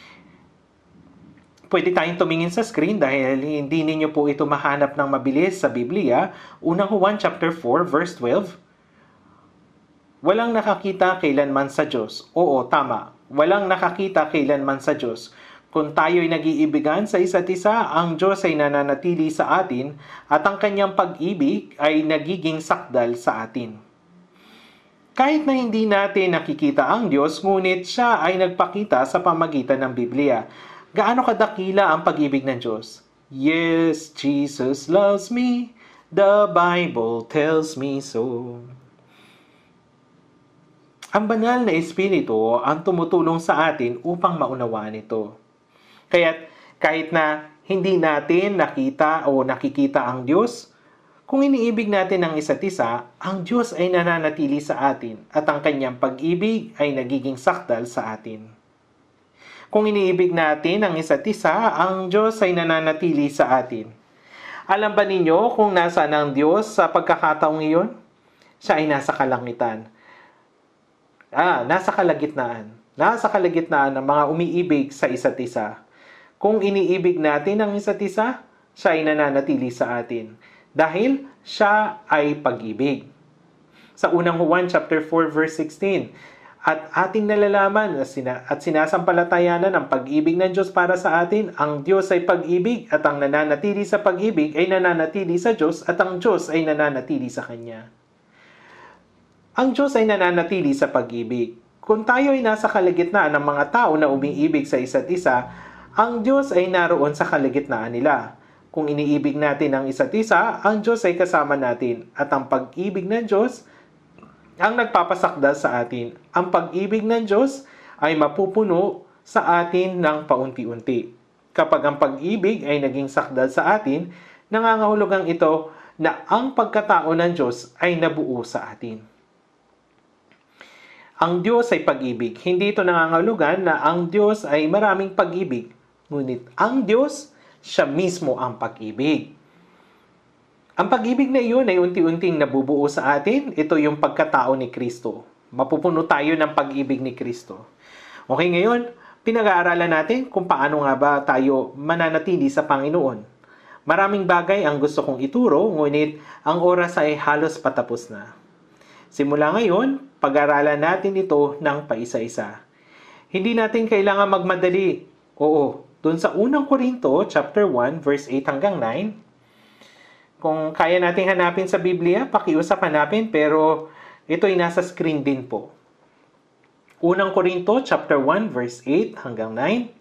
S1: pwede tayong tumingin sa screen dahil hindi ninyo po ito mahanap ng mabilis sa Biblia. Unang Juan, chapter 4, verse 12, walang nakakita kailanman sa Diyos. Oo, tama. Walang nakakita kailanman sa Diyos. Kung tayo'y nag-iibigan sa isa't isa, ang Diyos ay nananatili sa atin at ang kanyang pag-ibig ay nagiging sakdal sa atin. Kahit na hindi natin nakikita ang Diyos, ngunit siya ay nagpakita sa pamagitan ng Biblia. Gaano kadakila ang pag-ibig ng Diyos? Yes, Jesus loves me. The Bible tells me so. Ang banal na Espiritu ang tumutulong sa atin upang maunawaan ito. Kaya't kahit na hindi natin nakita o nakikita ang Diyos, kung iniibig natin ang isa't isa, ang Diyos ay nananatili sa atin at ang kanyang pag-ibig ay nagiging sakdal sa atin. Kung iniibig natin ang isa't isa, ang Diyos ay nananatili sa atin. Alam ba ninyo kung nasaan ang Diyos sa pagkakataong iyon? Siya ay nasa kalangitan. Nasa kalagitnaan. Nasa kalagitnaan ng mga umiibig sa isa't isa. Kung iniibig natin ang isa't isa, siya ay nananatili sa atin. Dahil siya ay pag-ibig. Sa unang Juan chapter 4 verse 16, at ating nalalaman at sinasampalatayanan ang pag-ibig ng Diyos para sa atin, ang Diyos ay pag-ibig at ang nananatili sa pag-ibig ay nananatili sa Diyos at ang Diyos ay nananatili sa Kanya. Ang Diyos ay nananatili sa pag-ibig. Kung tayo ay nasa kalagitnaan ng mga tao na umiibig sa isa't isa, ang Diyos ay naroon sa kalagitnaan nila. Kung iniibig natin ang isa't isa, ang Diyos ay kasama natin at ang pag-ibig ng Diyos ang nagpapasakdal sa atin. Ang pag-ibig ng Diyos ay mapupuno sa atin ng paunti-unti. Kapag ang pag-ibig ay naging sakdal sa atin, nangangahulugang ito na ang pagkatao ng Diyos ay nabuo sa atin. Ang Diyos ay pag-ibig. Hindi ito nangangahulugan na ang Diyos ay maraming pag-ibig. Ngunit ang Diyos, siya mismo ang pag-ibig. Ang pag-ibig na iyon ay unti-unting nabubuo sa atin. Ito yung pagkatao ni Kristo. Mapupuno tayo ng pag-ibig ni Kristo. Okay, ngayon, pinag-aaralan natin kung paano nga ba tayo mananatili sa Panginoon. Maraming bagay ang gusto kong ituro, ngunit ang oras ay halos patapos na. Simula ngayon, pag-aralan natin ito ng paisa-isa. Hindi natin kailangan magmadali. Oo, dun sa unang Korinto, chapter 1, verse 8 hanggang 9, kung kaya nating hanapin sa Biblia, pakiusap hanapin, pero ito ay nasa screen din po. Unang Korinto, chapter 1, verse 8 hanggang 9.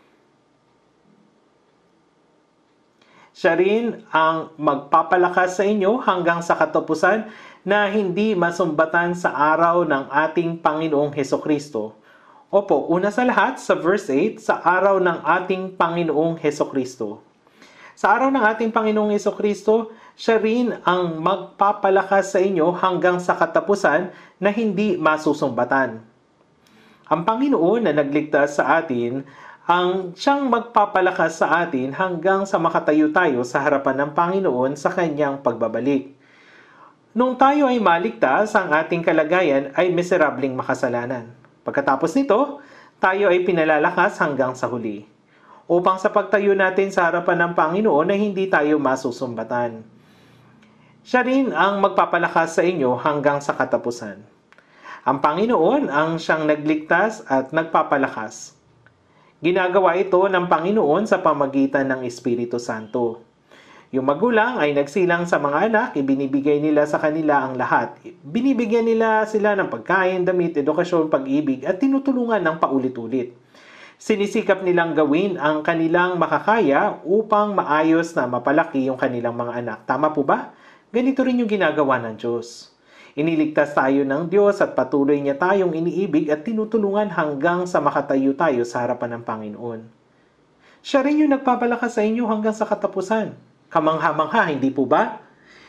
S1: Siya rin ang magpapalakas sa inyo hanggang sa katapusan na hindi masumbatan sa araw ng ating Panginoong Hesukristo. Opo, una sa lahat, sa verse 8, sa araw ng ating Panginoong Hesukristo. Sa araw ng ating Panginoong Hesukristo, siya rin ang magpapalakas sa inyo hanggang sa katapusan na hindi masusumbatan. Ang Panginoon na nagligtas sa atin, ang siyang magpapalakas sa atin hanggang sa makatayo tayo sa harapan ng Panginoon sa kanyang pagbabalik. Nung tayo ay maligtas, ang ating kalagayan ay miserableng makasalanan. Pagkatapos nito, tayo ay pinalalakas hanggang sa huli, upang sa pagtayo natin sa harapan ng Panginoon ay hindi tayo masusumbatan. Siya rin ang magpapalakas sa inyo hanggang sa katapusan. Ang Panginoon ang siyang nagligtas at nagpapalakas. Ginagawa ito ng Panginoon sa pamagitan ng Espiritu Santo. Yung magulang ay nagsilang sa mga anak, ibinibigay nila sa kanila ang lahat. Binibigyan nila sila ng pagkain, damit, edukasyon, pag-ibig at tinutulungan ng paulit-ulit. Sinisikap nilang gawin ang kanilang makakaya upang maayos na mapalaki yung kanilang mga anak. Tama po ba? Ganito rin yung ginagawa ng Diyos. Iniligtas tayo ng Diyos at patuloy niya tayong iniibig at tinutulungan hanggang sa makatayo tayo sa harapan ng Panginoon. Siya rin yung nagpapalakas sa inyo hanggang sa katapusan. Kamangha-mangha, hindi po ba?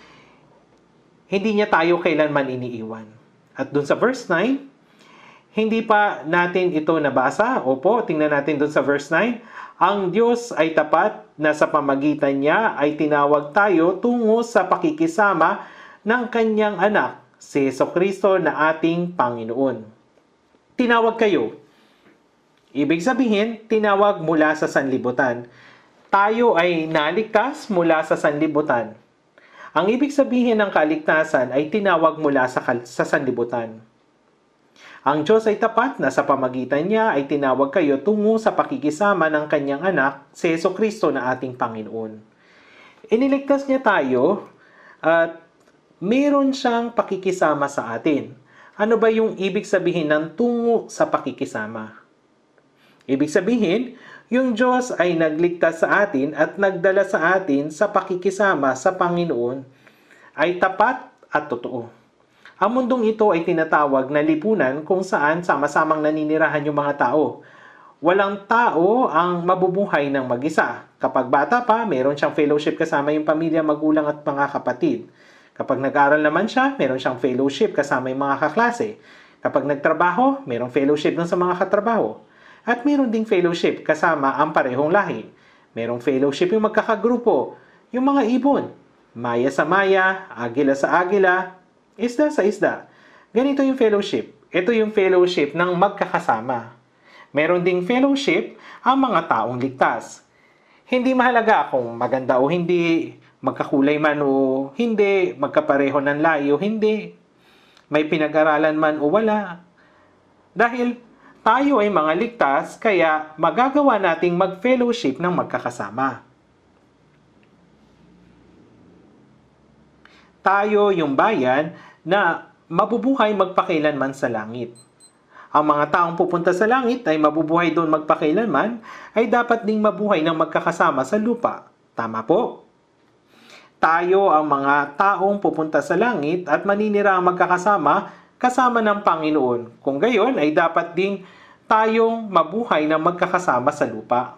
S1: Hindi niya tayo kailanman iniiwan. At dun sa verse 9, hindi pa natin ito nabasa. Opo, tingnan natin dun sa verse 9. Ang Diyos ay tapat na sa pamagitan niya ay tinawag tayo tungo sa pakikisama ng kanyang anak, si Hesukristo na ating Panginoon. Tinawag kayo. Ibig sabihin, tinawag mula sa sanlibutan. Tayo ay naligtas mula sa sanlibutan. Ang ibig sabihin ng kaligtasan ay tinawag mula sa sanlibutan. Ang Diyos ay tapat na sa pamagitan niya ay tinawag kayo tungo sa pakikisama ng kanyang anak, si Hesukristo na ating Panginoon. Iniligtas niya tayo at meron siyang pakikisama sa atin. Ano ba yung ibig sabihin ng tungo sa pakikisama? Ibig sabihin, yung Diyos ay nagligtas sa atin at nagdala sa atin sa pakikisama sa Panginoon ay tapat at totoo. Ang mundong ito ay tinatawag na lipunan kung saan sama-samang naninirahan yung mga tao. Walang tao ang mabubuhay ng mag-isa. Kapag bata pa, meron siyang fellowship kasama yung pamilya, magulang at mga kapatid. Kapag nag-aaral naman siya, meron siyang fellowship kasama yung mga kaklase. Kapag nagtrabaho, merong fellowship dun sa mga katrabaho. At meron ding fellowship kasama ang parehong lahi. Merong fellowship yung magkakagrupo, yung mga ibon. Maya sa maya, agila sa agila, isda sa isda. Ganito yung fellowship. Ito yung fellowship ng magkakasama. Meron ding fellowship ang mga taong ligtas. Hindi mahalaga kung maganda o hindi, magkakulay man o hindi, magkapareho ng layo, hindi, may pinag-aralan man o wala. Dahil tayo ay mga ligtas, kaya magagawa nating mag-fellowship ng magkakasama. Tayo yung bayan na mabubuhay magpakailanman sa langit. Ang mga taong pupunta sa langit ay mabubuhay doon magpakailanman ay dapat ding mabuhay ng magkakasama sa lupa. Tama po? Tayo ang mga taong pupunta sa langit at maninira ang magkakasama kasama ng Panginoon. Kung gayon ay dapat ding tayong mabuhay ng magkakasama sa lupa.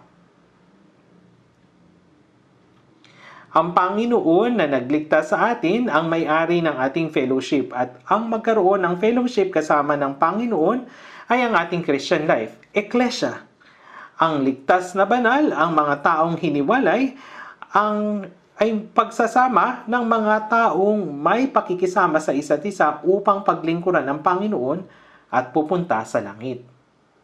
S1: Ang Panginoon na nagligtas sa atin ang may-ari ng ating fellowship at ang magkaroon ng fellowship kasama ng Panginoon ay ang ating Christian life, Ecclesia. Ang ligtas na banal, ang mga taong hiniwalay, ay pagsasama ng mga taong may pakikisama sa isa't isa upang paglingkuran ng Panginoon at pupunta sa langit.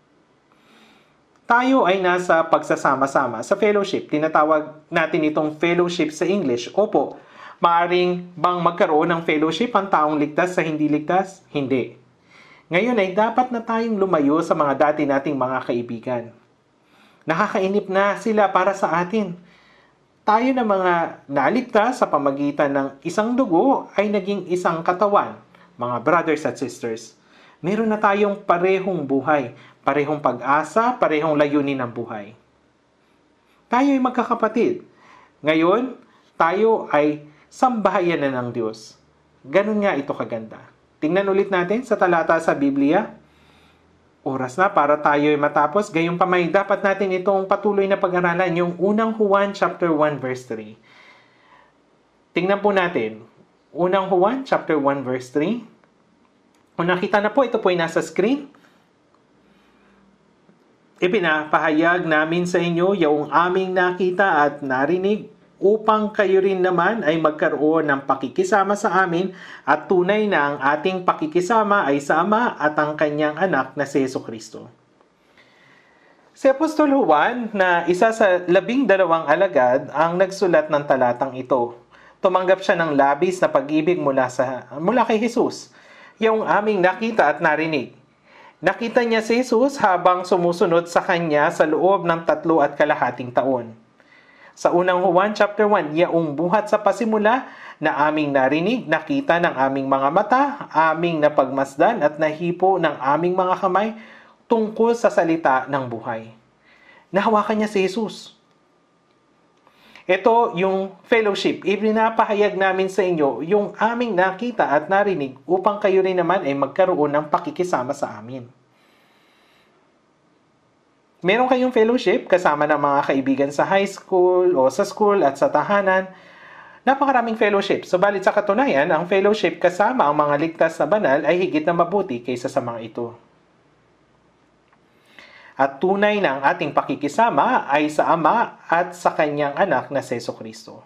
S1: Tayo ay nasa pagsasama-sama sa fellowship. Tinatawag natin itong fellowship sa English. Opo, maaring bang magkaroon ng fellowship ang taong ligtas sa hindi ligtas? Hindi. Ngayon ay dapat na tayong lumayo sa mga dati nating mga kaibigan. Nakakainip na sila para sa atin. Tayo na mga naligtas sa pamagitan ng isang dugo ay naging isang katawan, mga brothers at sisters. Meron na tayong parehong buhay, parehong pag-asa, parehong layunin ng buhay. Tayo ay magkakapatid. Ngayon, tayo ay sambahayan na ng Diyos. Ganun nga ito kaganda. Tingnan ulit natin sa talata sa Biblia. Oras na para tayo ay matapos. Gayunpaman, dapat natin itong patuloy na pag-aralan, yung unang Juan chapter 1 verse 3. Tingnan po natin. Unang Juan chapter 1 verse 3. Kung nakita na po, ito po ay nasa screen. Ipinapahayag namin sa inyo yung aming nakita at narinig upang kayo rin naman ay magkaroon ng pakikisama sa amin at tunay na ang ating pakikisama ay sa Ama at ang kanyang anak na si Jesucristo. Si Apostol Juan na isa sa 12 alagad ang nagsulat ng talatang ito. Tumanggap siya ng labis na pag-ibig mula kay Jesus, yung aming nakita at narinig. Nakita niya si Jesus habang sumusunod sa kanya sa loob ng 3.5 taon. Sa unang Juan chapter 1, yaong buhat sa pasimula na aming narinig, nakita ng aming mga mata, aming napagmasdan at nahipo ng aming mga kamay tungkol sa salita ng buhay. Nahawakan niya si Jesus. Ito yung fellowship. Ipinapahayag namin sa inyo yung aming nakita at narinig upang kayo rin naman ay magkaroon ng pakikisama sa amin. Meron kayong fellowship kasama ng mga kaibigan sa high school o sa school at sa tahanan. Napakaraming fellowship. Subalit sa katunayan, ang fellowship kasama ang mga ligtas na banal ay higit na mabuti kaysa sa mga ito. At tunay na ang ating pakikisama ay sa Ama at sa kanyang anak na si Jesucristo.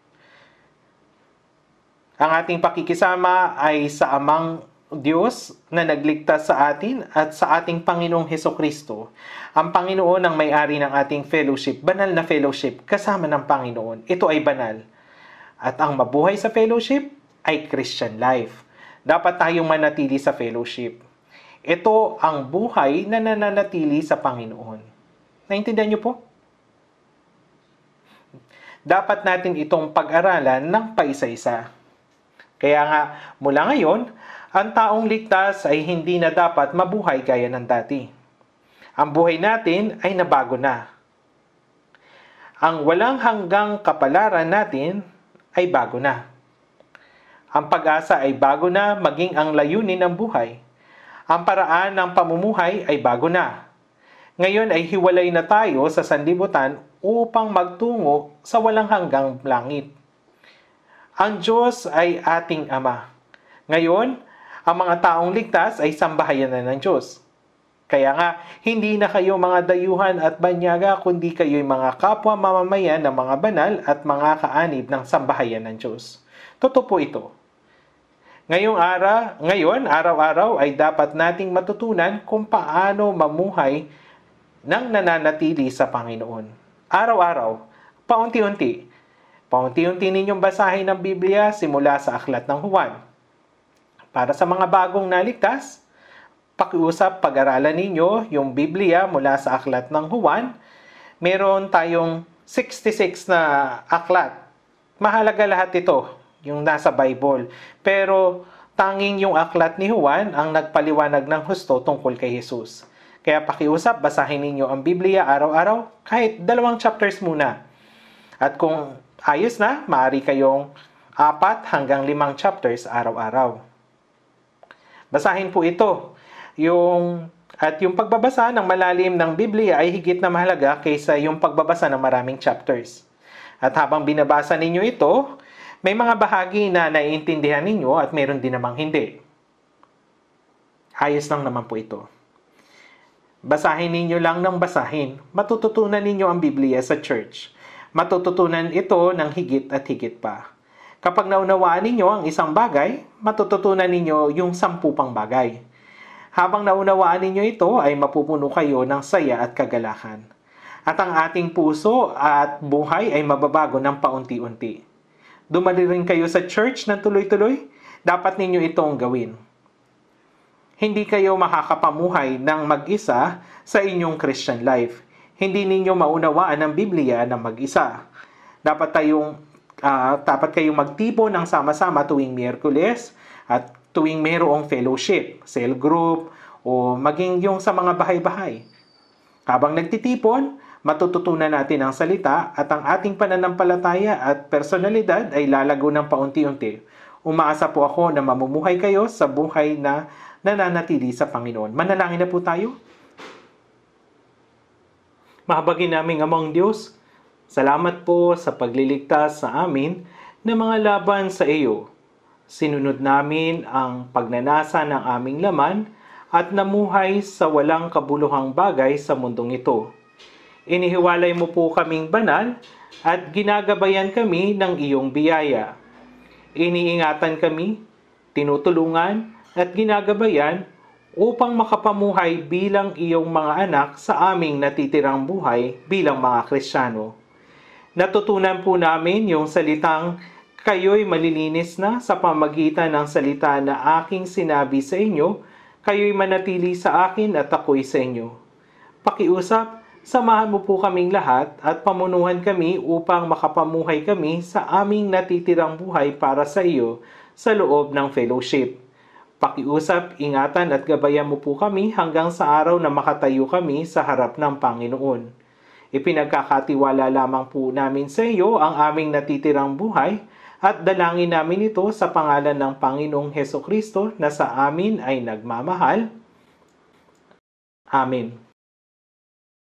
S1: Ang ating pakikisama ay sa Amang Diyos na nagligtas sa atin at sa ating Panginoong Jesucristo. Ang Panginoon ang may-ari ng ating fellowship, banal na fellowship, kasama ng Panginoon. Ito ay banal. At ang mabuhay sa fellowship ay Christian life. Dapat tayong manatili sa fellowship. Ito ang buhay na nananatili sa Panginoon. Naintindihan niyo po? Dapat natin itong pag-aralan ng paisa-isa. Kaya nga, mula ngayon, ang taong ligtas ay hindi na dapat mabuhay gaya ng dati. Ang buhay natin ay nabago na. Ang walang hanggang kapalaran natin ay bago na. Ang pag-asa ay bago na, maging ang layunin ng buhay. Ang paraan ng pamumuhay ay bago na. Ngayon ay hiwalay na tayo sa sanlibutan upang magtungo sa walang hanggang langit. Ang Diyos ay ating Ama. Ngayon, ang mga taong ligtas ay sambahayan na ng Diyos. Kaya nga, hindi na kayo mga dayuhan at banyaga, kundi kayo'y mga kapwa mamamayan ng mga banal at mga kaanib ng sambahayan ng Diyos. Totoo po ito. Ngayon, araw-araw ay dapat nating matutunan kung paano mamuhay ng nananatili sa Panginoon. Araw-araw, paunti-unti. Paunti-unti ninyong basahin ang Biblia simula sa Aklat ng Juan. Para sa mga bagong naligtas, pakiusap pag-aralan ninyo yung Biblia mula sa Aklat ng Juan. Meron tayong 66 na aklat. Mahalaga lahat ito, yung nasa Bible. Pero tanging yung aklat ni Juan ang nagpaliwanag ng husto tungkol kay Jesus. Kaya pakiusap, basahin ninyo ang Biblia araw-araw, kahit 2 chapters muna. At kung ayos na, maaari kayong 4 hanggang 5 chapters araw-araw. Basahin po ito. Yung pagbabasa ng malalim ng Biblia ay higit na mahalaga kaysa yung pagbabasa ng maraming chapters. At habang binabasa ninyo ito, may mga bahagi na naiintindihan ninyo at meron din namang hindi. Ayos lang naman po ito. Basahin ninyo lang ng basahin. Matututunan ninyo ang Biblia sa church. Matututunan ito ng higit at higit pa. Kapag naunawaan ninyo ang isang bagay, matututunan ninyo yung 10 pang bagay. Habang naunawaan ninyo ito, ay mapupuno kayo ng saya at kagalakan. At ang ating puso at buhay ay mababago ng paunti-unti. Dumali rin kayo sa church ng tuloy-tuloy, dapat ninyo itong gawin. Hindi kayo makakapamuhay ng mag-isa sa inyong Christian life. Hindi ninyo maunawaan ang Biblia ng mag-isa. Dapat kayong magtipon ng sama-sama tuwing Miyerkules at tuwing mayroong fellowship, cell group, o maging yung sa mga bahay-bahay. Habang nagtitipon, matututunan natin ang salita at ang ating pananampalataya at personalidad ay lalago ng paunti-unti. Umaasa po ako na mamumuhay kayo sa buhay na nananatili sa Panginoon. Manalangin na po tayo. Mahabagin naming Amang Diyos, salamat po sa pagliligtas sa amin ng mga laban sa iyo. Sinunod namin ang pagnanasa ng aming laman at namuhay sa walang kabuluhang bagay sa mundong ito. Inihiwalay mo po kaming banal at ginagabayan kami ng iyong biyaya. Iniingatan kami, tinutulungan at ginagabayan upang makapamuhay bilang iyong mga anak sa aming natitirang buhay bilang mga Kristiyano. Natutunan po namin yung salitang kayo'y malilinis na sa pamagitan ng salita na aking sinabi sa inyo, kayo'y manatili sa akin at ako'y sa inyo. Pakiusap, samahan mo po kaming lahat at pamunuhan kami upang makapamuhay kami sa aming natitirang buhay para sa iyo sa loob ng fellowship. Pakiusap, ingatan at gabayan mo po kami hanggang sa araw na makatayo kami sa harap ng Panginoon. Ipinagkakatiwala lamang po namin sa iyo ang aming natitirang buhay at dalangin namin ito sa pangalan ng Panginoong Hesukristo na sa amin ay nagmamahal. Amen.